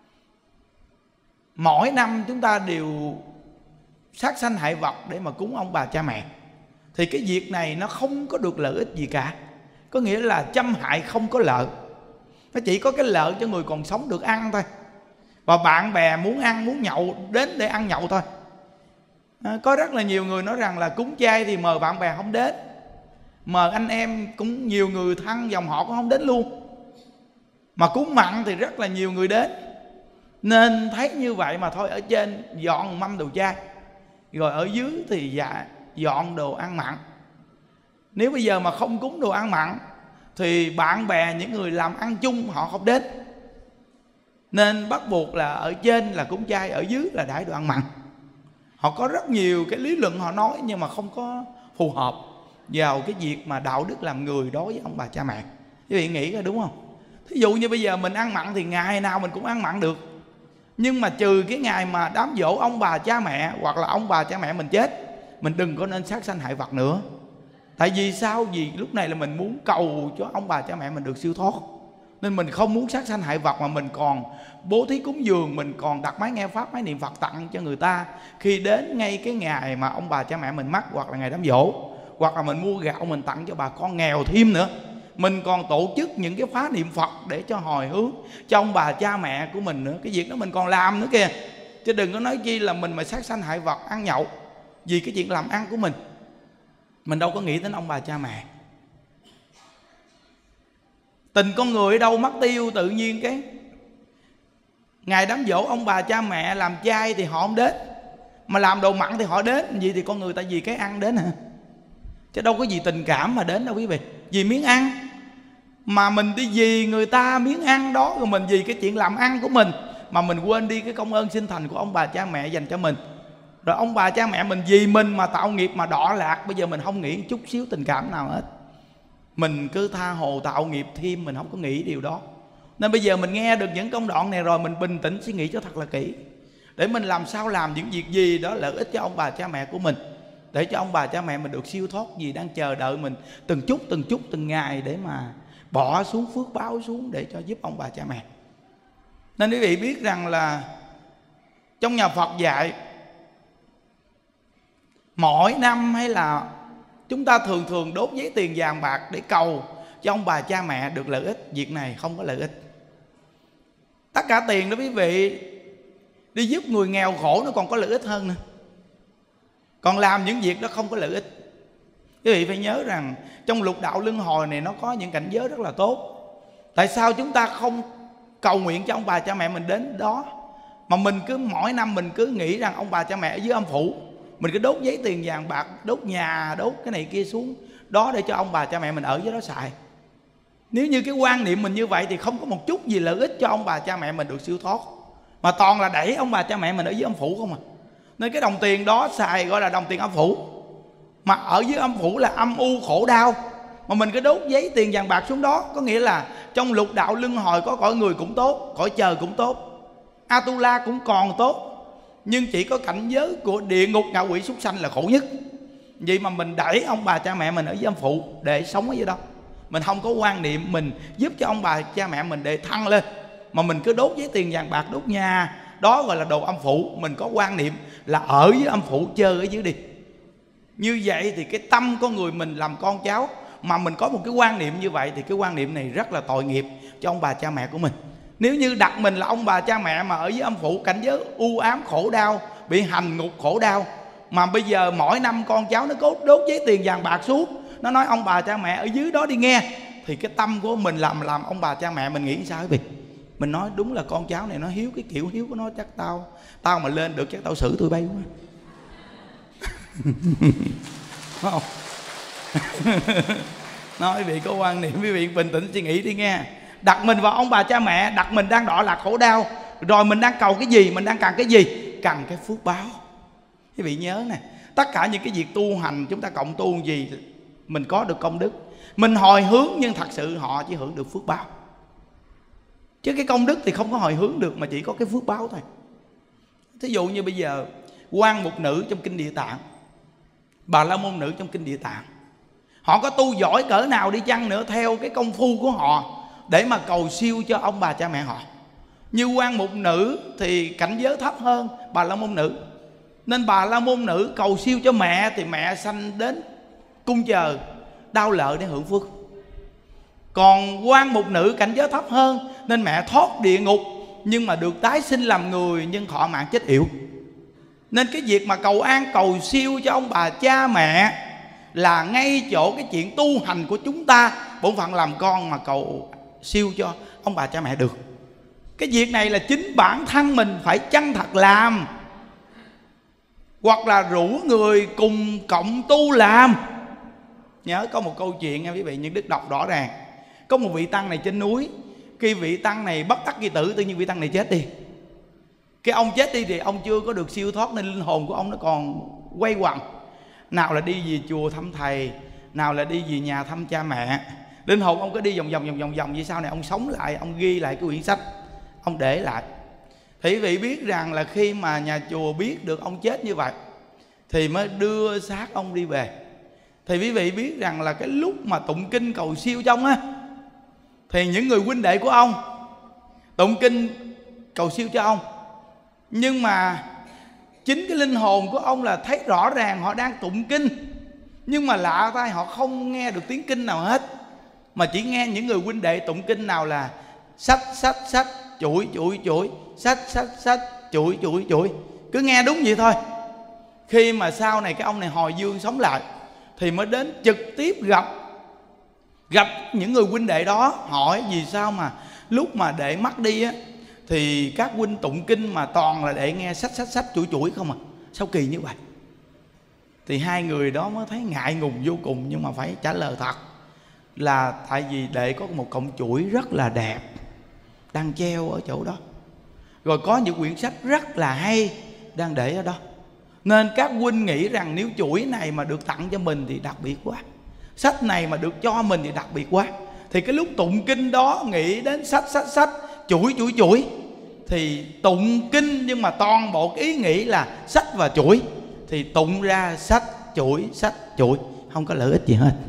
mỗi năm chúng ta đều sát sanh hại vật để mà cúng ông bà cha mẹ. Thì cái việc này nó không có được lợi ích gì cả. Có nghĩa là chăm hại không có lợi. Nó chỉ có cái lợi cho người còn sống được ăn thôi, và bạn bè muốn ăn muốn nhậu đến để ăn nhậu thôi. Có rất là nhiều người nói rằng là cúng chay thì mời bạn bè không đến, mời anh em cũng nhiều người thân dòng họ cũng không đến luôn. Mà cúng mặn thì rất là nhiều người đến. Nên thấy như vậy mà thôi, ở trên dọn mâm đồ chay, rồi ở dưới thì dọn đồ ăn mặn. Nếu bây giờ mà không cúng đồ ăn mặn thì bạn bè, những người làm ăn chung họ không đến. Nên bắt buộc là ở trên là cúng chay, ở dưới là đãi đồ ăn mặn. Họ có rất nhiều cái lý luận họ nói, nhưng mà không có phù hợp vào cái việc mà đạo đức làm người đối với ông bà cha mẹ. Quý vị nghĩ có đúng không? Thí dụ như bây giờ mình ăn mặn thì ngày nào mình cũng ăn mặn được, nhưng mà trừ cái ngày mà đám giỗ ông bà cha mẹ, hoặc là ông bà cha mẹ mình chết, mình đừng có nên sát sanh hại vật nữa. Tại vì sao? Vì lúc này là mình muốn cầu cho ông bà cha mẹ mình được siêu thoát, nên mình không muốn sát sanh hại vật, mà mình còn bố thí cúng dường, mình còn đặt máy nghe pháp, máy niệm Phật tặng cho người ta. Khi đến ngay cái ngày mà ông bà cha mẹ mình mất, hoặc là ngày đám giỗ, hoặc là mình mua gạo mình tặng cho bà con nghèo thêm nữa. Mình còn tổ chức những cái khóa niệm Phật để cho hồi hướng cho ông bà cha mẹ của mình nữa. Cái việc đó mình còn làm nữa kìa, chứ đừng có nói chi là mình mà sát sanh hại vật, ăn nhậu. Vì cái chuyện làm ăn của mình đâu có nghĩ đến ông bà cha mẹ. Tình con người ở đâu mất tiêu, tự nhiên cái ngày đám giỗ ông bà cha mẹ làm chay thì họ không đến, mà làm đồ mặn thì họ đến. Vì thì con người ta vì cái ăn đến hả? Chứ đâu có gì tình cảm mà đến đâu quý vị. Vì miếng ăn. Mà mình đi vì người ta miếng ăn đó, rồi mình vì cái chuyện làm ăn của mình mà mình quên đi cái công ơn sinh thành của ông bà cha mẹ dành cho mình. Rồi ông bà cha mẹ mình vì mình mà tạo nghiệp mà đọa lạc. Bây giờ mình không nghĩ chút xíu tình cảm nào hết, mình cứ tha hồ tạo nghiệp thêm, mình không có nghĩ điều đó. Nên bây giờ mình nghe được những công đoạn này rồi, mình bình tĩnh suy nghĩ cho thật là kỹ, để mình làm sao làm những việc gì đó lợi ích cho ông bà cha mẹ của mình, để cho ông bà cha mẹ mình được siêu thoát. Vì đang chờ đợi mình từng chút từng ngày để mà bỏ xuống phước báo xuống để cho giúp ông bà cha mẹ. Nên quý vị biết rằng là trong nhà Phật dạy, mỗi năm hay là chúng ta thường đốt giấy tiền vàng bạc để cầu cho ông bà cha mẹ được lợi ích. Việc này không có lợi ích. Tất cả tiền đó quý vị đi giúp người nghèo khổ nó còn có lợi ích hơn nữa. Còn làm những việc đó không có lợi ích. Quý vị phải nhớ rằng trong lục đạo luân hồi này nó có những cảnh giới rất là tốt. Tại sao chúng ta không cầu nguyện cho ông bà cha mẹ mình đến đó, mà mình cứ mỗi năm mình cứ nghĩ rằng ông bà cha mẹ ở dưới âm phủ, mình cứ đốt giấy tiền vàng bạc, đốt nhà, đốt cái này kia xuống đó để cho ông bà cha mẹ mình ở dưới đó xài. Nếu như cái quan niệm mình như vậy thì không có một chút gì lợi ích cho ông bà cha mẹ mình được siêu thoát, mà toàn là đẩy ông bà cha mẹ mình ở dưới âm phủ không à. Nên cái đồng tiền đó xài gọi là đồng tiền âm phủ, mà ở dưới âm phủ là âm u khổ đau. Mà mình cứ đốt giấy tiền vàng bạc xuống đó, có nghĩa là trong lục đạo luân hồi có cõi người cũng tốt, cõi trời cũng tốt, Atula cũng còn tốt, nhưng chỉ có cảnh giới của địa ngục, ngạ quỷ, súc sanh là khổ nhất. Vậy mà mình đẩy ông bà cha mẹ mình ở dưới âm phủ để sống ở dưới đó. Mình không có quan niệm mình giúp cho ông bà cha mẹ mình để thăng lên, mà mình cứ đốt giấy tiền vàng bạc, đốt nhà, đó gọi là đồ âm phủ. Mình có quan niệm là ở dưới âm phủ, chơi ở dưới đi. Như vậy thì cái tâm con người mình làm con cháu mà mình có một cái quan niệm như vậy, thì cái quan niệm này rất là tội nghiệp cho ông bà cha mẹ của mình. Nếu như đặt mình là ông bà cha mẹ mà ở dưới âm phủ, cảnh giới u ám khổ đau, bị hành ngục khổ đau, mà bây giờ mỗi năm con cháu nó cố đốt giấy tiền vàng bạc xuống, nó nói ông bà cha mẹ ở dưới đó đi nghe, thì cái tâm của mình làm ông bà cha mẹ mình nghĩ sao vậy? Mình nói đúng là con cháu này nó hiếu, cái kiểu hiếu của nó chắc tao mà lên được chắc tao xử tụi bay quá. Không? Nói quý vị có quan niệm, quý vị bình tĩnh suy nghĩ đi nghe. Đặt mình vào ông bà cha mẹ, đặt mình đang đọa lạc khổ đau, rồi mình đang cầu cái gì, mình đang cần cái gì? Cần cái phước báo. Quý vị nhớ nè, tất cả những cái việc tu hành chúng ta cộng tu gì, mình có được công đức, mình hồi hướng, nhưng thật sự họ chỉ hưởng được phước báo. Chứ cái công đức thì không có hồi hướng được, mà chỉ có cái phước báo thôi. Thí dụ như bây giờ Quan Mục Nữ trong Kinh Địa Tạng, Bà La Môn Nữ trong Kinh Địa Tạng, họ có tu giỏi cỡ nào đi chăng nữa, theo cái công phu của họ để mà cầu siêu cho ông bà cha mẹ họ. Như Quan Mục Nữ thì cảnh giới thấp hơn Bà La Môn Nữ, nên Bà La Môn Nữ cầu siêu cho mẹ thì mẹ sanh đến cung chờ đau lợi để hưởng phước. Còn Quan Mục Nữ cảnh giới thấp hơn, nên mẹ thoát địa ngục nhưng mà được tái sinh làm người, nhưng thọ mạng chết yểu. Nên cái việc mà cầu an cầu siêu cho ông bà cha mẹ là ngay chỗ cái chuyện tu hành của chúng ta, bổn phận làm con mà cầu siêu cho ông bà cha mẹ được. Cái việc này là chính bản thân mình phải chân thật làm, hoặc là rủ người cùng cộng tu làm. Nhớ có một câu chuyện nha quý vị, những đức đọc rõ ràng. Có một vị tăng này trên núi, khi vị tăng này bất đắc kỳ tử, tự nhiên vị tăng này chết đi. Cái ông chết đi thì ông chưa có được siêu thoát, nên linh hồn của ông nó còn quay quẩn. Nào là đi về chùa thăm thầy, nào là đi về nhà thăm cha mẹ. Linh hồn ông cứ đi vòng vòng vậy. Sau này ông sống lại, ông ghi lại cái quyển sách, ông để lại. Thì quý vị biết rằng là khi mà nhà chùa biết được ông chết như vậy thì mới đưa xác ông đi về. Thì quý vị biết rằng là cái lúc mà tụng kinh cầu siêu trong á, thì những người huynh đệ của ông tụng kinh cầu siêu cho ông, nhưng mà chính cái linh hồn của ông là thấy rõ ràng họ đang tụng kinh, nhưng mà lạ tai họ không nghe được tiếng kinh nào hết, mà chỉ nghe những người huynh đệ tụng kinh nào là sách chuỗi sách chuỗi, cứ nghe đúng vậy thôi. Khi mà sau này cái ông này hồi dương sống lại thì mới đến trực tiếp gặp những người huynh đệ đó, hỏi vì sao mà lúc mà đệ mất đi á thì các huynh tụng kinh mà toàn là đệ nghe sách chuỗi không à, sao kỳ như vậy? Thì hai người đó mới thấy ngại ngùng vô cùng, nhưng mà phải trả lời thật là tại vì đệ có một cọng chuỗi rất là đẹp đang treo ở chỗ đó, rồi có những quyển sách rất là hay đang để ở đó, nên các huynh nghĩ rằng nếu chuỗi này mà được tặng cho mình thì đặc biệt quá, sách này mà được cho mình thì đặc biệt quá. Thì cái lúc tụng kinh đó nghĩ đến sách chuỗi thì tụng kinh, nhưng mà toàn bộ cái ý nghĩ là sách và chuỗi, thì tụng ra sách chuỗi, không có lợi ích gì hết.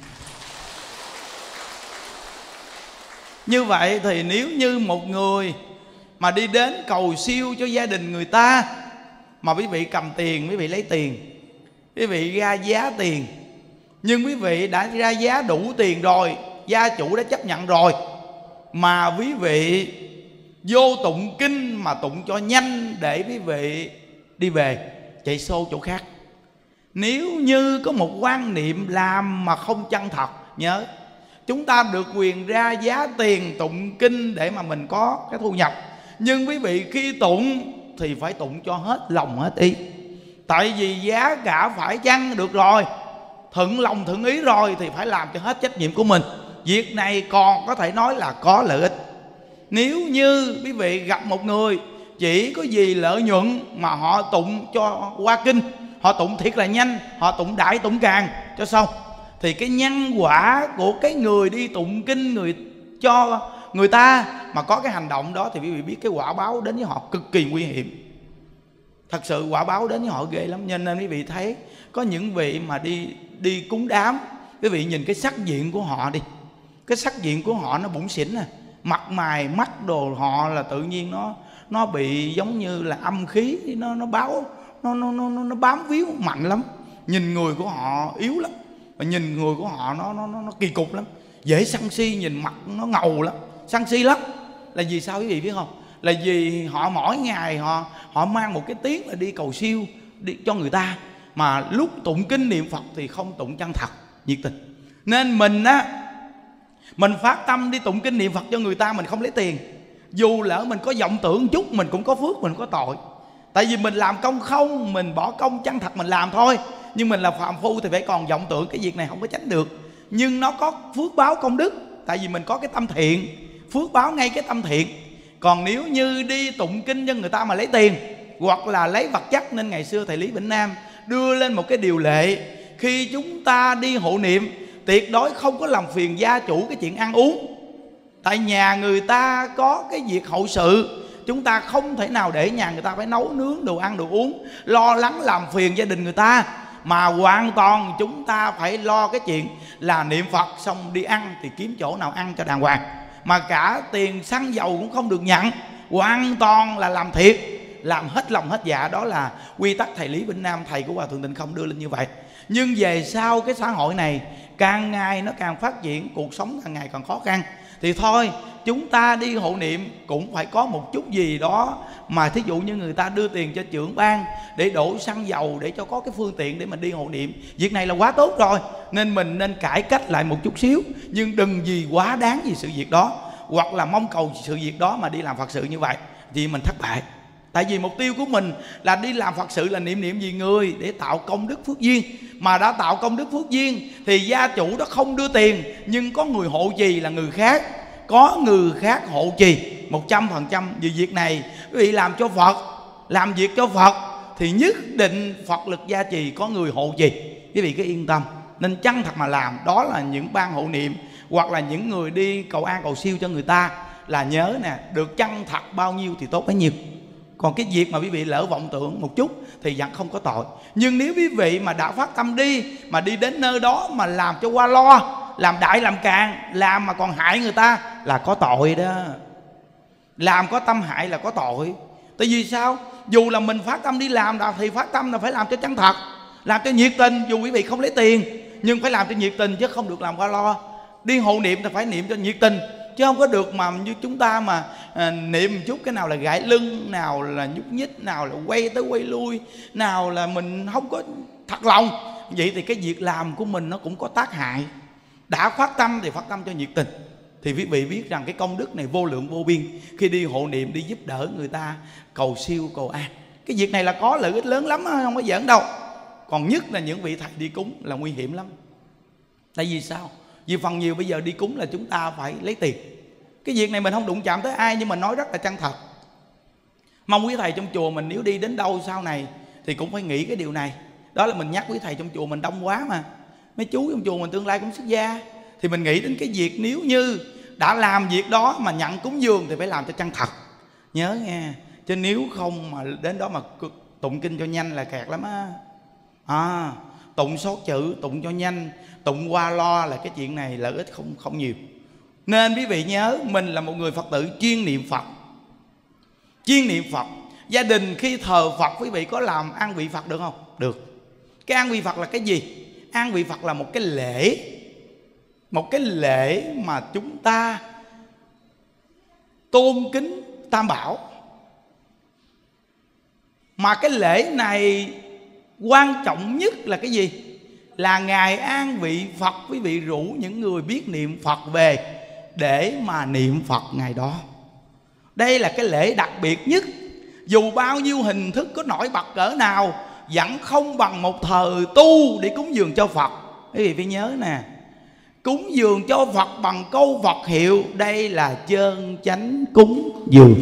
Như vậy thì nếu như một người mà đi đến cầu siêu cho gia đình người ta, mà quý vị cầm tiền, quý vị lấy tiền, quý vị ra giá tiền, nhưng quý vị đã ra giá đủ tiền rồi, gia chủ đã chấp nhận rồi, mà quý vị vô tụng kinh mà tụng cho nhanh để quý vị đi về, chạy xô chỗ khác. Nếu như có một quan niệm làm mà không chân thật, nhớ chúng ta được quyền ra giá tiền tụng kinh để mà mình có cái thu nhập, nhưng quý vị khi tụng thì phải tụng cho hết lòng hết ý. Tại vì giá cả phải chăng được rồi, thuận lòng thuận ý rồi thì phải làm cho hết trách nhiệm của mình. Việc này còn có thể nói là có lợi ích. Nếu như quý vị gặp một người chỉ có gì lợi nhuận mà họ tụng cho qua kinh, họ tụng thiệt là nhanh, họ tụng đại tụng càng cho xong, thì cái nhân quả của cái người đi tụng kinh người cho người ta mà có cái hành động đó, thì quý vị biết cái quả báo đến với họ cực kỳ nguy hiểm. Thật sự quả báo đến với họ ghê lắm. Nên quý vị thấy có những vị mà đi cúng đám, quý vị nhìn cái sắc diện của họ đi, cái sắc diện của họ nó bủn xỉn à, mặt mày mắt đồ họ là tự nhiên nó bị giống như là âm khí, nó bám víu mạnh lắm. Nhìn người của họ yếu lắm, và nhìn người của họ nó kỳ cục lắm, dễ sân si, nhìn mặt nó ngầu lắm, sân si lắm. Là vì sao quý vị biết không? Là vì họ mỗi ngày họ mang một cái tiếng là đi cầu siêu đi cho người ta, mà lúc tụng kinh niệm Phật thì không tụng chân thật nhiệt tình. Nên mình phát tâm đi tụng kinh niệm Phật cho người ta, mình không lấy tiền. Dù lỡ mình có vọng tưởng chút, mình cũng có phước, mình có tội. Tại vì mình làm công không, mình bỏ công chân thật mình làm thôi. Nhưng mình là phàm phu thì phải còn vọng tưởng, cái việc này không có tránh được. Nhưng nó có phước báo công đức, tại vì mình có cái tâm thiện, phước báo ngay cái tâm thiện. Còn nếu như đi tụng kinh cho người ta mà lấy tiền, hoặc là lấy vật chất, nên ngày xưa thầy Lý Vĩnh Nam đưa lên một cái điều lệ: khi chúng ta đi hộ niệm, tuyệt đối không có làm phiền gia chủ cái chuyện ăn uống. Tại nhà người ta có cái việc hậu sự, chúng ta không thể nào để nhà người ta phải nấu nướng đồ ăn đồ uống, lo lắng làm phiền gia đình người ta, mà hoàn toàn chúng ta phải lo cái chuyện là niệm Phật xong đi ăn thì kiếm chỗ nào ăn cho đàng hoàng, mà cả tiền xăng dầu cũng không được nhận, hoàn toàn là làm thiệt, làm hết lòng hết dạ. Đó là quy tắc thầy Lý Vĩnh Nam, thầy của Hòa Thượng Tịnh Không đưa lên như vậy. Nhưng về sau cái xã hội này càng ngày nó càng phát triển, cuộc sống càng ngày càng khó khăn, thì thôi chúng ta đi hộ niệm cũng phải có một chút gì đó, mà thí dụ như người ta đưa tiền cho trưởng ban để đổ xăng dầu, để cho có cái phương tiện để mình đi hộ niệm, việc này là quá tốt rồi, nên mình nên cải cách lại một chút xíu, nhưng đừng gì quá đáng vì sự việc đó, hoặc là mong cầu sự việc đó mà đi làm Phật sự như vậy thì mình thất bại. Tại vì mục tiêu của mình là đi làm Phật sự là niệm vì người, để tạo công đức phước duyên. Mà đã tạo công đức phước duyên thì gia chủ đó không đưa tiền, nhưng có người hộ trì là người khác, có người khác hộ trì 100%. Vì việc này quý vị làm cho Phật, làm việc cho Phật thì nhất định Phật lực gia trì, có người hộ trì, quý vị cứ yên tâm. Nên chân thật mà làm. Đó là những ban hộ niệm hoặc là những người đi cầu an cầu siêu cho người ta, là nhớ nè, được chân thật bao nhiêu thì tốt bấy nhiêu. Còn cái việc mà quý vị lỡ vọng tưởng một chút thì vẫn không có tội. Nhưng nếu quý vị mà đã phát tâm đi, mà đi đến nơi đó mà làm cho qua lo, làm đại làm càng, làm mà còn hại người ta là có tội đó. Làm có tâm hại là có tội. Tại vì sao? Dù là mình phát tâm đi làm thì phát tâm là phải làm cho chân thật, làm cho nhiệt tình. Dù quý vị không lấy tiền nhưng phải làm cho nhiệt tình, chứ không được làm qua lo. Đi hộ niệm thì phải niệm cho nhiệt tình, chứ không có được mà như chúng ta mà niệm một chút, cái nào là gãi lưng, nào là nhúc nhích, nào là quay tới quay lui, nào là mình không có thật lòng. Vậy thì cái việc làm của mình nó cũng có tác hại. Đã phát tâm thì phát tâm cho nhiệt tình, thì quý vị biết rằng cái công đức này vô lượng vô biên. Khi đi hộ niệm, đi giúp đỡ người ta cầu siêu cầu an, cái việc này là có lợi ích lớn lắm, không có giỡn đâu. Còn nhất là những vị thầy đi cúng là nguy hiểm lắm. Tại vì sao? Vì phần nhiều bây giờ đi cúng là chúng ta phải lấy tiền. Cái việc này mình không đụng chạm tới ai, nhưng mà nói rất là chân thật. Mong quý thầy trong chùa mình nếu đi đến đâu sau này thì cũng phải nghĩ cái điều này. Đó là mình nhắc quý thầy trong chùa mình đông quá mà, mấy chú trong chùa mình tương lai cũng xuất gia, thì mình nghĩ đến cái việc nếu như đã làm việc đó mà nhận cúng dường thì phải làm cho chân thật. Nhớ nghe, chứ nếu không mà đến đó mà tụng kinh cho nhanh là kẹt lắm á. Tụng sót chữ, tụng cho nhanh, tụng qua lo là cái chuyện này lợi ích không nhiều. Nên quý vị nhớ, mình là một người Phật tử chuyên niệm Phật. Chuyên niệm Phật. Gia đình khi thờ Phật quý vị có làm an vị Phật được không? Được. Cái an vị Phật là cái gì? An vị Phật là một cái lễ. Một cái lễ mà chúng ta tôn kính Tam Bảo. Mà cái lễ này quan trọng nhất là cái gì? Là ngày an vị Phật, quý vị rủ những người biết niệm Phật về để mà niệm Phật ngày đó. Đây là cái lễ đặc biệt nhất. Dù bao nhiêu hình thức có nổi bật cỡ nào vẫn không bằng một thời tu để cúng dường cho Phật. Quý vị phải nhớ nè, cúng dường cho Phật bằng câu Phật hiệu, đây là chân chánh cúng dường.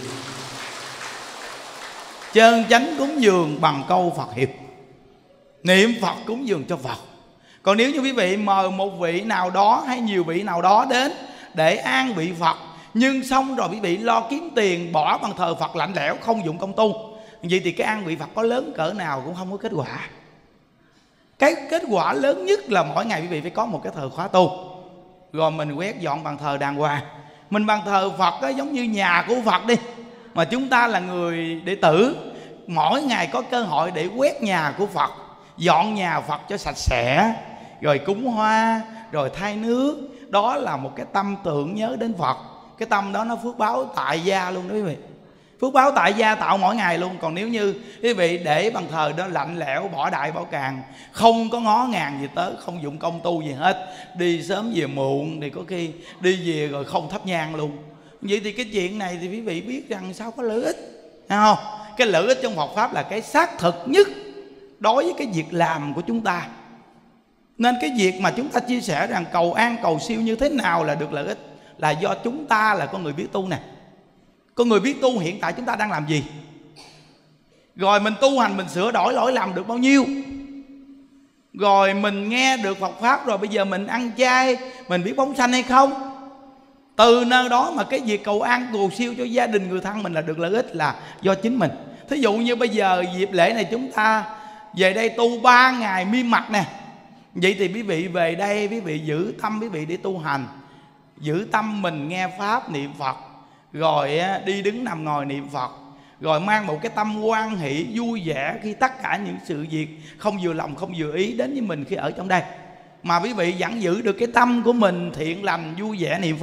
Chân chánh cúng dường bằng câu Phật hiệu, niệm Phật cúng dường cho Phật. Còn nếu như quý vị mời một vị nào đó hay nhiều vị nào đó đến để an vị Phật, nhưng xong rồi quý vị lo kiếm tiền bỏ bằng thờ Phật lạnh lẽo, không dụng công tu, vậy thì cái an vị Phật có lớn cỡ nào cũng không có kết quả. Cái kết quả lớn nhất là mỗi ngày quý vị phải có một cái thờ khóa tu, rồi mình quét dọn bàn thờ đàng hoàng. Mình bàn thờ Phật đó, giống như nhà của Phật đi, mà chúng ta là người đệ tử, mỗi ngày có cơ hội để quét nhà của Phật, dọn nhà Phật cho sạch sẽ, rồi cúng hoa, rồi thay nước. Đó là một cái tâm tưởng nhớ đến Phật. Cái tâm đó nó phước báo tại gia luôn đó quý vị. Phước báo tại gia tạo mỗi ngày luôn. Còn nếu như quý vị để bàn thờ đó lạnh lẽo, bỏ đại bỏ càng, không có ngó ngàng gì tới, không dụng công tu gì hết, đi sớm về muộn thì có khi đi về rồi không thắp nhang luôn, vậy thì cái chuyện này thì quý vị biết rằng sao có lợi ích, thấy không? Cái lợi ích trong Phật Pháp là cái xác thực nhất đối với cái việc làm của chúng ta. Nên cái việc mà chúng ta chia sẻ rằng cầu an cầu siêu như thế nào là được lợi ích, là do chúng ta là con người biết tu nè. Con người biết tu hiện tại chúng ta đang làm gì, rồi mình tu hành, mình sửa đổi lỗi lầm được bao nhiêu, rồi mình nghe được Phật Pháp, rồi bây giờ mình ăn chay, mình biết phóng sanh hay không. Từ nơi đó mà cái việc cầu an cầu siêu cho gia đình người thân mình là được lợi ích là do chính mình. Thí dụ như bây giờ dịp lễ này chúng ta về đây tu 3 ngày miên mật nè, vậy thì quý vị về đây quý vị giữ tâm quý vị để tu hành, giữ tâm mình nghe Pháp niệm Phật, rồi đi đứng nằm ngồi niệm Phật, rồi mang một cái tâm hoan hỷ vui vẻ khi tất cả những sự việc không vừa lòng không vừa ý đến với mình khi ở trong đây, mà quý vị vẫn giữ được cái tâm của mình thiện lành vui vẻ niệm Phật,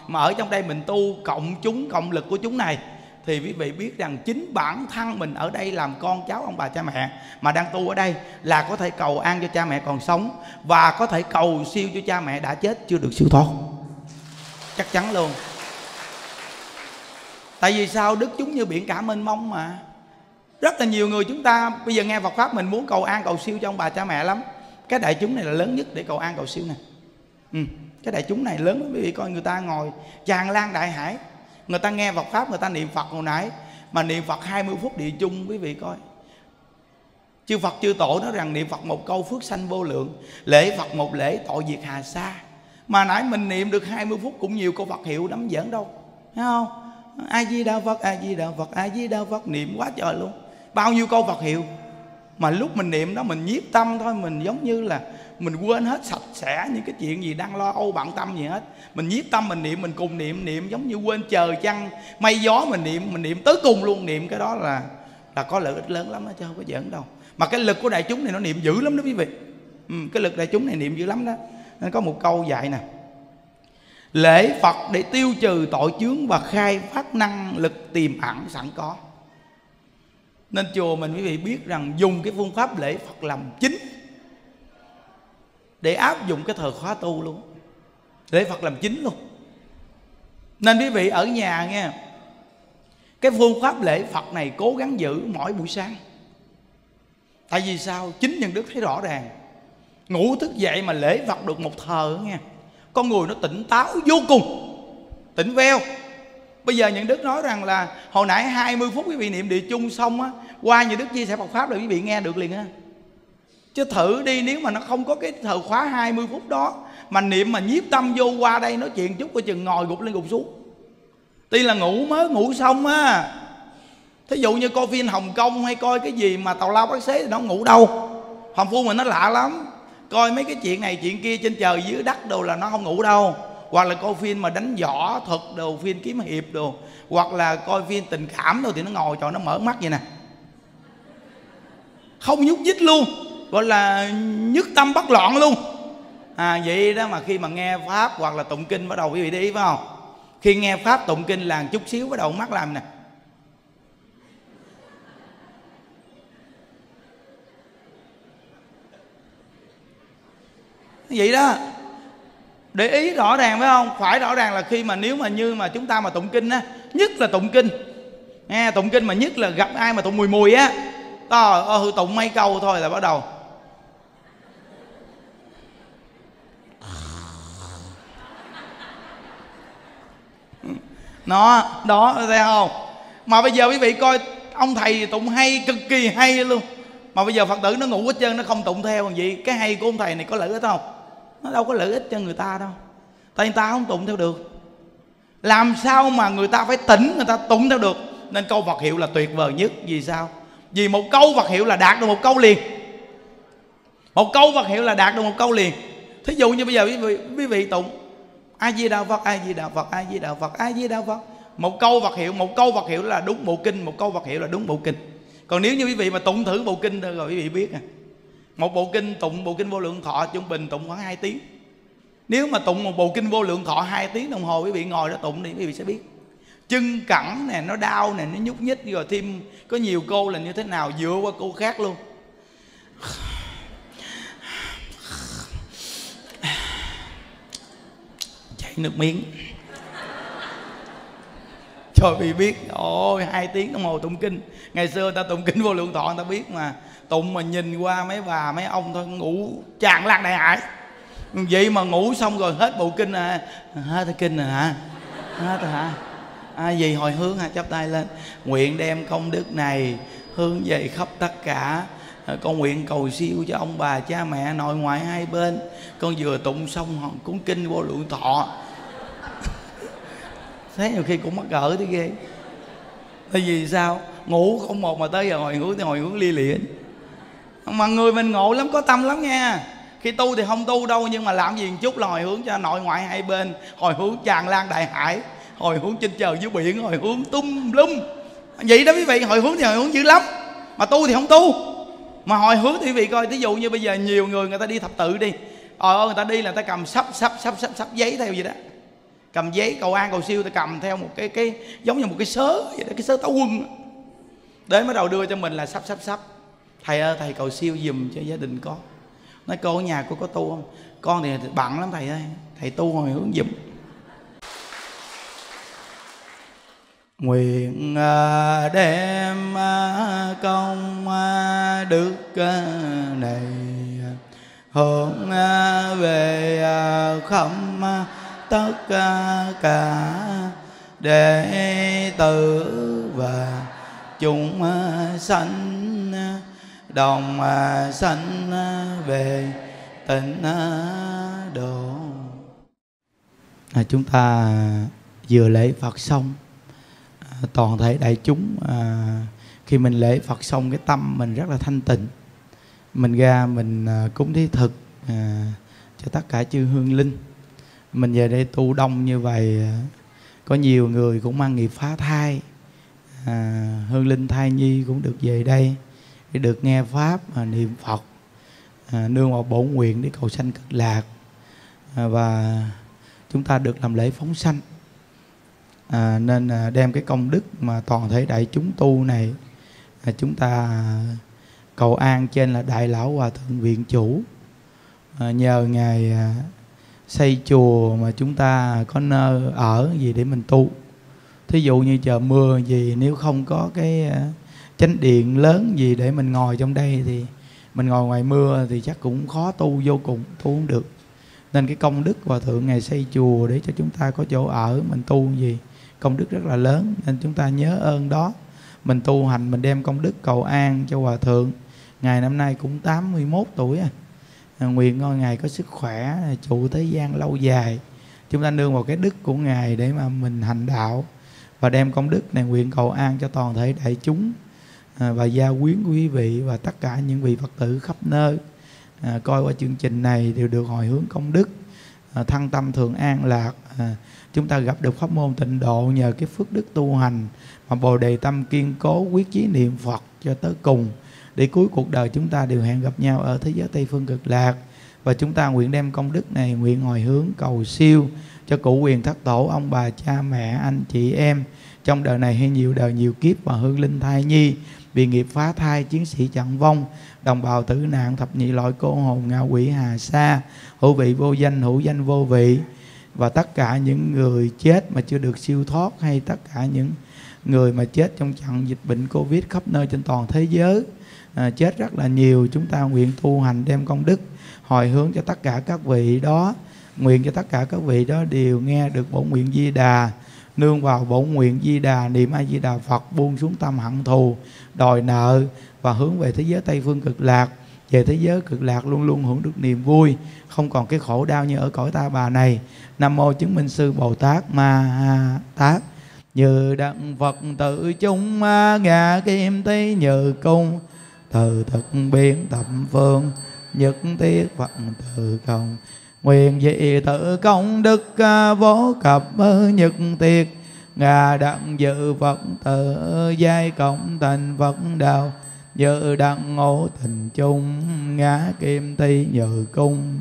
mà ở trong đây mình tu cộng lực của chúng này, thì quý vị biết rằng chính bản thân mình ở đây làm con cháu ông bà cha mẹ mà đang tu ở đây là có thể cầu an cho cha mẹ còn sống, và có thể cầu siêu cho cha mẹ đã chết chưa được siêu thoát, chắc chắn luôn. Tại vì sao? Đức chúng như biển cả mênh mông mà. Rất là nhiều người chúng ta bây giờ nghe Phật Pháp mình muốn cầu an cầu siêu cho ông bà cha mẹ lắm. Cái đại chúng này là lớn nhất để cầu an cầu siêu này. Cái đại chúng này lớn lắm. Quý vị coi người ta ngồi tràn lan đại hải, người ta nghe Phật Pháp, người ta niệm Phật hồi nãy. Mà niệm Phật 20 phút địa chung, quý vị coi. Chư Phật chư Tổ nói rằng niệm Phật một câu phước sanh vô lượng, lễ Phật một lễ tội diệt hà sa. Mà nãy mình niệm được 20 phút cũng nhiều câu Phật hiệu lắm, giỡn đâu, thấy không? A Di Đà Phật, A Di Đà Phật, A Di Đà Phật, niệm quá trời luôn. Bao nhiêu câu Phật hiệu. Mà lúc mình niệm đó mình nhiếp tâm thôi, mình giống như là mình quên hết sạch sẽ những cái chuyện gì đang lo âu bận tâm gì hết. Mình nhiếp tâm mình niệm, mình cùng niệm giống như quên trời chăng mây gió, mình niệm tới cùng luôn. Niệm cái đó là có lợi ích lớn lắm đó, chứ không có giỡn đâu. Mà cái lực của đại chúng này nó niệm dữ lắm đó quý vị. Cái lực đại chúng này niệm dữ lắm đó. Nên có một câu dạy nè: lễ Phật để tiêu trừ tội chướng và khai phát năng lực tiềm ẩn sẵn có. Nên chùa mình quý vị biết rằng dùng cái phương pháp lễ Phật làm chính để áp dụng cái thời khóa tu luôn. Lễ Phật làm chính luôn. Nên quý vị ở nhà nghe, cái phương pháp lễ Phật này cố gắng giữ mỗi buổi sáng. Tại vì sao? Chính nhân đức thấy rõ ràng. Ngủ thức dậy mà lễ Phật được một thờ nghe, con người nó tỉnh táo vô cùng, tỉnh veo. Bây giờ Nhân Đức nói rằng là hồi nãy 20 phút quý vị niệm địa chung xong á, qua Nhân Đức chia sẻ Phật Pháp là quý vị nghe được liền á. Chứ thử đi, nếu mà nó không có cái thời khóa 20 phút đó mà niệm mà nhiếp tâm vô, qua đây nói chuyện chút coi chừng ngồi gục lên gục xuống. Tuy là mới ngủ xong á. Thí dụ như coi phim Hồng Kông hay coi cái gì mà tào lao bác xế thì nó không ngủ đâu. Hồng Phu mình nó lạ lắm. Coi mấy cái chuyện này chuyện kia trên trời dưới đất đồ là nó không ngủ đâu. Hoặc là coi phim mà đánh võ thuật đồ, phim kiếm hiệp đồ, hoặc là coi phim tình cảm đồ thì nó ngồi trời nó mở mắt vậy nè, không nhúc nhích luôn, gọi là nhất tâm bất loạn luôn. Vậy đó mà khi mà nghe Pháp hoặc là tụng kinh bắt đầu quý vị để ý phải không? Khi nghe Pháp tụng kinh là chút xíu bắt đầu mắt làm nè. Vậy đó, để ý rõ ràng phải không? Phải rõ ràng là khi mà nếu mà như mà chúng ta mà tụng kinh á, nhất là tụng kinh nghe, tụng kinh mà nhất là gặp ai mà tụng mùi á, tụng mấy câu thôi là bắt đầu nó đó, thấy không? Mà bây giờ quý vị coi ông thầy tụng hay, cực kỳ hay luôn, mà bây giờ Phật tử nó ngủ hết trơn, nó không tụng theo còn gì. Cái hay của ông thầy này có lợi ích không? Nó đâu có lợi ích cho người ta đâu. Tại người ta không tụng theo được. Làm sao mà người ta phải tỉnh, người ta tụng theo được. Nên câu Phật hiệu là tuyệt vời nhất. Vì sao? Vì một câu Phật hiệu là đạt được một câu liền. Một câu Phật hiệu là đạt được một câu liền. Thí dụ như bây giờ quý vị tụng A Di Đà Phật, A Di Đà Phật, A Di Đà Phật, A Di Đà Phật, một câu Phật hiệu là đúng bộ kinh, một câu Phật hiệu là đúng bộ kinh. Còn nếu như quý vị mà tụng thử bộ kinh rồi quý vị biết một bộ kinh tụng bộ kinh Vô Lượng Thọ trung bình tụng khoảng 2 tiếng. Nếu mà tụng một bộ kinh Vô Lượng Thọ 2 tiếng đồng hồ, quý vị ngồi đó tụng đi, quý vị sẽ biết chân cẳng nè, nó đau nè, nó nhúc nhích, rồi thêm có nhiều cô là như thế nào dựa qua cô khác luôn. Chảy nước miếng cho bị biết. Ôi 2 tiếng đồng hồ tụng kinh. Ngày xưa ta tụng kinh Vô Lượng Thọ người ta biết mà, tụng mà nhìn qua mấy bà mấy ông thôi ngủ tràn lan đại hải. Vậy mà ngủ xong rồi hết bộ kinh hết kinh rồi hả? Hết rồi hả? Gì hồi hướng chắp tay lên, nguyện đem công đức này hướng về khắp tất cả. Con nguyện cầu siêu cho ông bà cha mẹ nội ngoại hai bên. Con vừa tụng xong cuốn kinh Vô Lượng Thọ. Thế nhiều khi cũng mắc cỡ thế ghê. Tại vì sao? Ngủ không một mà tới giờ hồi hướng thì hồi hướng lia lịa. Mà người mình ngộ lắm, có tâm lắm nha. Khi tu thì không tu đâu, nhưng mà làm gì một chút là hồi hướng cho nội ngoại hai bên, hồi hướng tràn lan đại hải, hồi hướng trên trời dưới biển, hồi hướng tung lum. Vậy đó quý vị, hồi hướng thì hồi hướng dữ lắm. Mà tu thì không tu. Mà hồi hướng thì quý vị coi, thí dụ như bây giờ nhiều người ta đi thập tự đi, người ta đi là người ta cầm sắp giấy theo vậy đó. cầm giấy cầu an cầu siêu, ta cầm theo một cái giống như một cái sớ vậy đó, cái sớ táo quân. Đến bắt đầu đưa cho mình là sắp. Thầy ơi thầy cầu siêu giùm cho gia đình con. Nói cô ở nhà cô có tu không? Con thì bận lắm thầy ơi, thầy tu hồi hướng giùm. Nguyện đem công đức này hướng về khắp tất cả đệ tử và chúng sanh đồng sanh về tịnh độ. Chúng ta vừa lễ Phật xong, toàn thể đại chúng khi mình lễ Phật xong cái tâm mình rất là thanh tịnh. Mình ra mình cúng thí thực cho tất cả chư hương linh. Mình về đây tu đông như vậy, có nhiều người cũng mang nghiệp phá thai, hương linh thai nhi cũng được về đây để được nghe pháp niệm Phật, nương vào bổn nguyện để cầu sanh cực lạc, và chúng ta được làm lễ phóng sanh. Nên đem cái công đức mà toàn thể đại chúng tu này, chúng ta cầu an trên là Đại Lão Hòa Thượng Viện Chủ, nhờ Ngài xây chùa mà chúng ta có nơi ở gì để mình tu. Thí dụ như trời mưa gì, nếu không có cái chánh điện lớn gì để mình ngồi trong đây thì mình ngồi ngoài mưa thì chắc cũng khó tu vô cùng, tu không được. Nên cái công đức Hòa Thượng Ngài xây chùa để cho chúng ta có chỗ ở, mình tu gì công đức rất là lớn, nên chúng ta nhớ ơn đó. Mình tu hành, mình đem công đức cầu an cho Hòa Thượng. Ngài năm nay cũng 81 tuổi nguyện ngôi Ngài có sức khỏe, trụ thế gian lâu dài. Chúng ta nương vào cái đức của Ngài để mà mình hành đạo, và đem công đức này nguyện cầu an cho toàn thể đại chúng và gia quyến quý vị và tất cả những vị Phật tử khắp nơi coi qua chương trình này đều được hồi hướng công đức, thăng tâm thường an lạc. Chúng ta gặp được pháp môn tịnh độ nhờ cái phước đức tu hành mà bồ đề tâm kiên cố, quyết chí niệm Phật cho tới cùng, để cuối cuộc đời chúng ta đều hẹn gặp nhau ở thế giới Tây Phương Cực Lạc. Và chúng ta nguyện đem công đức này nguyện hồi hướng cầu siêu cho cụ quyền thất tổ, ông bà cha mẹ anh chị em trong đời này hay nhiều đời nhiều kiếp, và hương linh thai nhi bị nghiệp phá thai, chiến sĩ trận vong, đồng bào tử nạn, thập nhị loại cô hồn, ngạ quỷ hà sa, hữu vị vô danh, hữu danh vô vị, và tất cả những người chết mà chưa được siêu thoát, hay tất cả những người mà chết trong trận dịch bệnh Covid khắp nơi trên toàn thế giới, chết rất là nhiều. Chúng ta nguyện tu hành đem công đức hồi hướng cho tất cả các vị đó. Nguyện cho tất cả các vị đó đều nghe được bổn nguyện Di Đà, nương vào bổn nguyện Di Đà, niệm A Di Đà Phật, buông xuống tâm hận thù, đòi nợ, và hướng về thế giới Tây Phương Cực Lạc. Về thế giới Cực Lạc luôn luôn hưởng được niềm vui, không còn cái khổ đau như ở cõi ta bà này. Nam mô Chứng Minh Sư Bồ Tát Ma Ha Tát. Như đặng Phật tự chung ngã kim tí như cung, từ thực biến tập phương nhất thiết Phật tự công. Nguyện dị tự công đức vô cập nhất tiệt, ngà đặng dự Phật tự giai cộng thành Phật đạo. Dự đặng ngộ tình chung ngã kim ti nhờ cung,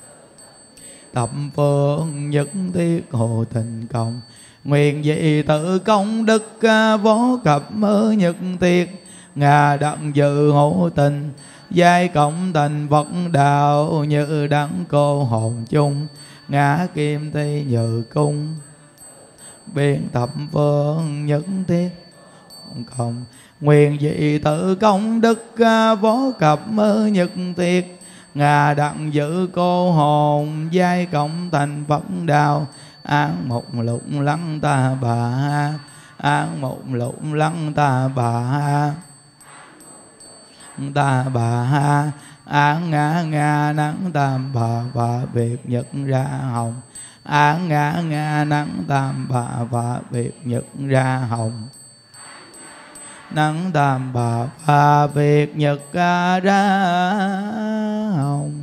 tập phương nhất thiết hộ tình công. Nguyện dị tự công đức vô cập nhất tiệt, ngà đặng dự hộ tình giai cộng thành Phật đạo. Như đặng cô hồn chung ngã kim ti nhờ cung, biên tập phương nhất thiết công. Nguyện dị tự công đức vô cập nhất tiệt, ngà đặng giữ cô hồn giai cộng thành Phật đạo. Án một lục lăng ta bà, án một lục lăng ta bà, ta bà án ngã ngã nắng tam bà và việc nhật ra hồng. Án ngã ngã nắng tam bà và việc nhật ra hồng. Nắng tam bà và việc nhật ra hồng.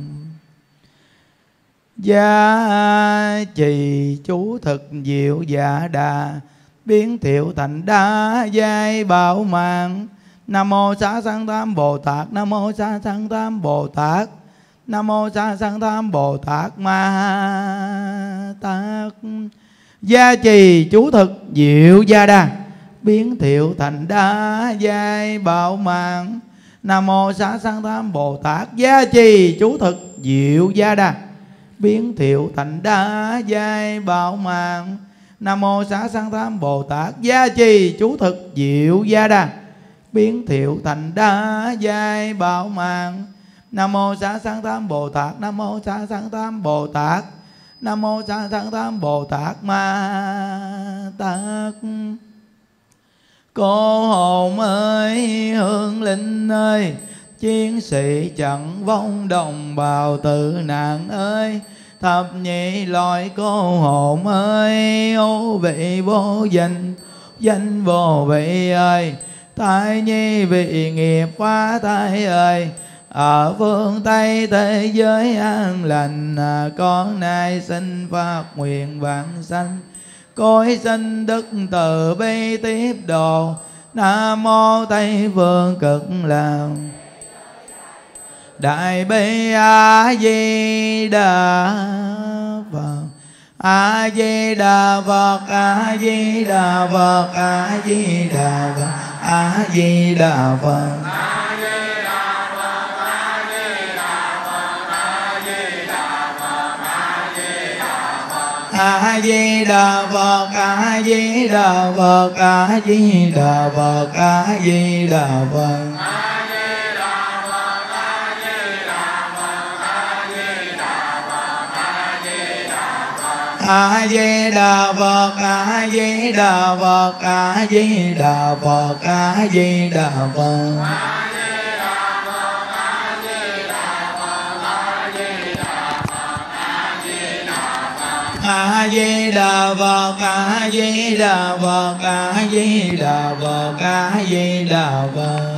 Gia trì chú thực diệu dạ đà, biến thiệu thành đa giai bảo mạng. Nam mô Xá Sanh Tam Bồ Tát, Nam mô Xá Sanh Tam Bồ Tát, Nam mô Xá Sanh Tam Bồ Tát Ma Tát. gia trì chú thực diệu gia đa, biến thiệu thành đa giai bảo mạng. Nam mô Xá Sanh Tham Bồ Tát, gia trì chú thực diệu gia đa, biến thiệu thành đa giai bảo mạng. Nam mô Xá Sanh Tham Bồ Tát, gia trì chú thực diệu gia đa, biến thiệu thành đa giai bảo mạng. Nam mô Xá Sanh Tham Bồ Tát, Nam mô Xá Sanh Tham Bồ Tát, Nam mô Xá Sanh Tham Bồ Tát Ma Tát. Cô hồn ơi, hương linh ơi, chiến sĩ chẳng vong đồng bào tử nạn ơi. Thập nhị loại cô hồn ơi, ô vị vô danh, danh vô vị ơi. Thai nhi vị nghiệp quá thai ơi, ở phương Tây thế giới an lành, con nay xin phát nguyện vãng sanh, cõi sinh đức từ bi tiếp độ. Nam mô Tây Phương Cực Lạc Đại Bi A Di Đà Phật. A Di Đà Phật, A Di Đà Phật, A Di Đà Phật, A Di Đà Phật. A Di Đà Phật, A Di Đà Phật, A Di Đà Phật, A Di Đà Phật. A Di Đà Phật, A Di Đà Phật, A Di Đà Phật, A Di Đà Phật. A Di Đà Phật, A Di Đà Phật, A Di Đà Phật, A Di Đà Phật.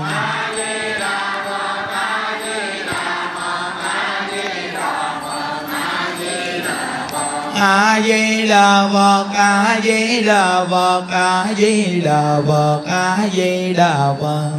A Di Đà Phật, A Di Đà Phật, A Di Đà Phật, A Di Đà Phật.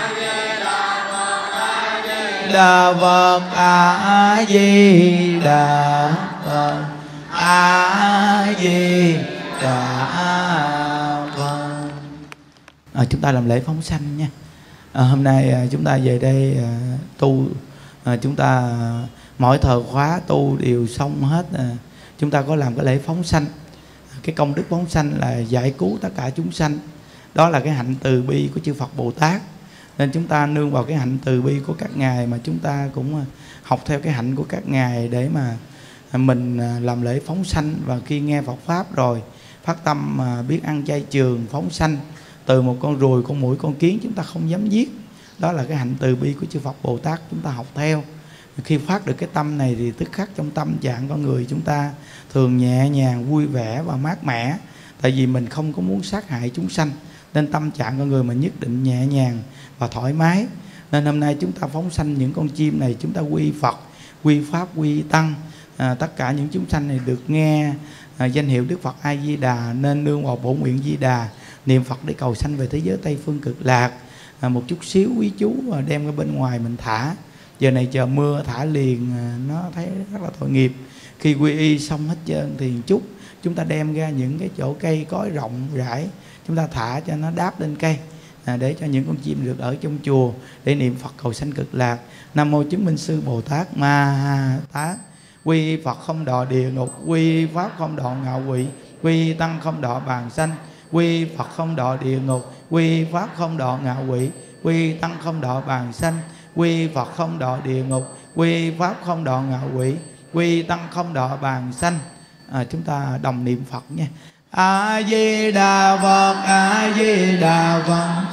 Đà Phật, A Di Đà Phật, A Di Đà Phật. Chúng ta làm lễ phóng sanh nha. Hôm nay chúng ta về đây tu, chúng ta mỗi thờ khóa tu đều xong hết. Chúng ta có làm cái lễ phóng sanh. Cái công đức phóng sanh là giải cứu tất cả chúng sanh. Đó là cái hạnh từ bi của chư Phật Bồ Tát. Nên chúng ta nương vào cái hạnh từ bi của các ngài, mà chúng ta cũng học theo cái hạnh của các ngài để mà mình làm lễ phóng sanh. Và khi nghe Phật Pháp rồi phát tâm biết ăn chay trường phóng sanh. Từ một con ruồi, con muỗi, con kiến chúng ta không dám giết. Đó là cái hạnh từ bi của chư Phật Bồ Tát, chúng ta học theo. Khi phát được cái tâm này thì tức khắc trong tâm trạng con người chúng ta thường nhẹ nhàng, vui vẻ và mát mẻ. Tại vì mình không có muốn sát hại chúng sanh, nên tâm trạng con người mình nhất định nhẹ nhàng và thoải mái. Nên hôm nay chúng ta phóng sanh những con chim này, chúng ta quy Phật, quy Pháp, quy Tăng. Tất cả những chúng sanh này được nghe danh hiệu Đức Phật A Di Đà, nên nương vào bổn nguyện Di Đà, niệm Phật để cầu sanh về thế giới Tây Phương Cực Lạc. Một chút xíu quý chú đem ở bên ngoài mình thả. Giờ này chờ mưa thả liền nó thấy rất là tội nghiệp. Khi quy y xong hết trơn thì chút chúng ta đem ra những cái chỗ cây cối rộng rãi, chúng ta thả cho nó đáp lên cây, để cho những con chim được ở trong chùa để niệm Phật cầu sanh Cực Lạc. Nam mô chứng minh sư Bồ Tát Ma Tát. Quy Phật không đọa địa ngục, quy Pháp không đọa ngạ quỷ, quy Tăng không đọa bàn sanh. Quy Phật không đọa địa ngục, quy Pháp không đọa ngạ quỷ, quy Tăng không đọa bàn sanh. Quy Phật không đọa địa ngục, quy Pháp không đọa ngạ quỷ, quy Tăng không đọa bàn sanh. Chúng ta đồng niệm Phật nha. A Di Đà Phật, A Di Đà Phật,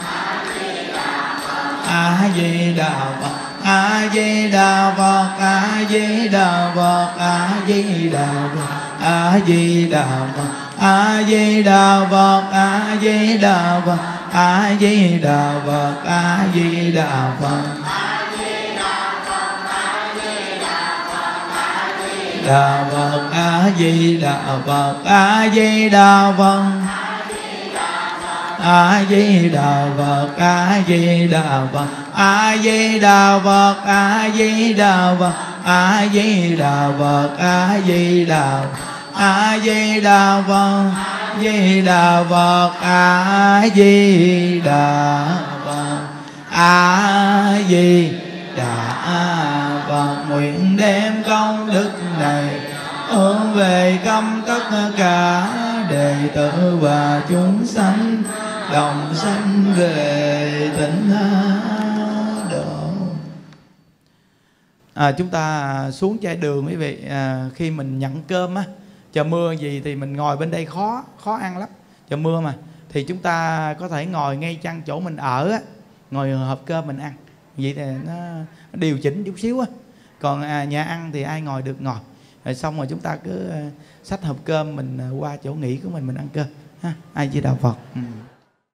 A Di Đà Phật, A Di Đà Phật, A Di Đà Phật, A Di Đà Phật, A Di Đà Phật, A Di Đà Phật, A Di Đà Phật, A Di Đà Phật, A Di Đà Phật. Đà Phật, A Di Đà Phật, A Di Đà Phật, A Di Đà Phật, A Di Đà Phật, A Di Đà Phật, A Di Đà Phật, A Di Đà Phật, A Di Đà Phật, A Di Đà Phật, Di Đà Phật, A Di Đà Phật, A Di Đà Phật. Nguyện đem công đức này hướng về khắp tất cả đệ tử và chúng sanh đồng sanh về tịnh độ. Chúng ta xuống chai đường quý vị, khi mình nhận cơm á, trời mưa gì thì mình ngồi bên đây khó ăn lắm, trời mưa mà, thì chúng ta có thể ngồi ngay chăn chỗ mình ở á, ngồi hộp cơm mình ăn, vậy thì nó điều chỉnh chút xíu á. Còn nhà ăn thì ai ngồi được ngồi, rồi xong rồi chúng ta cứ xách hộp cơm mình qua chỗ nghỉ của mình ăn cơm ha. A Di Đà Phật.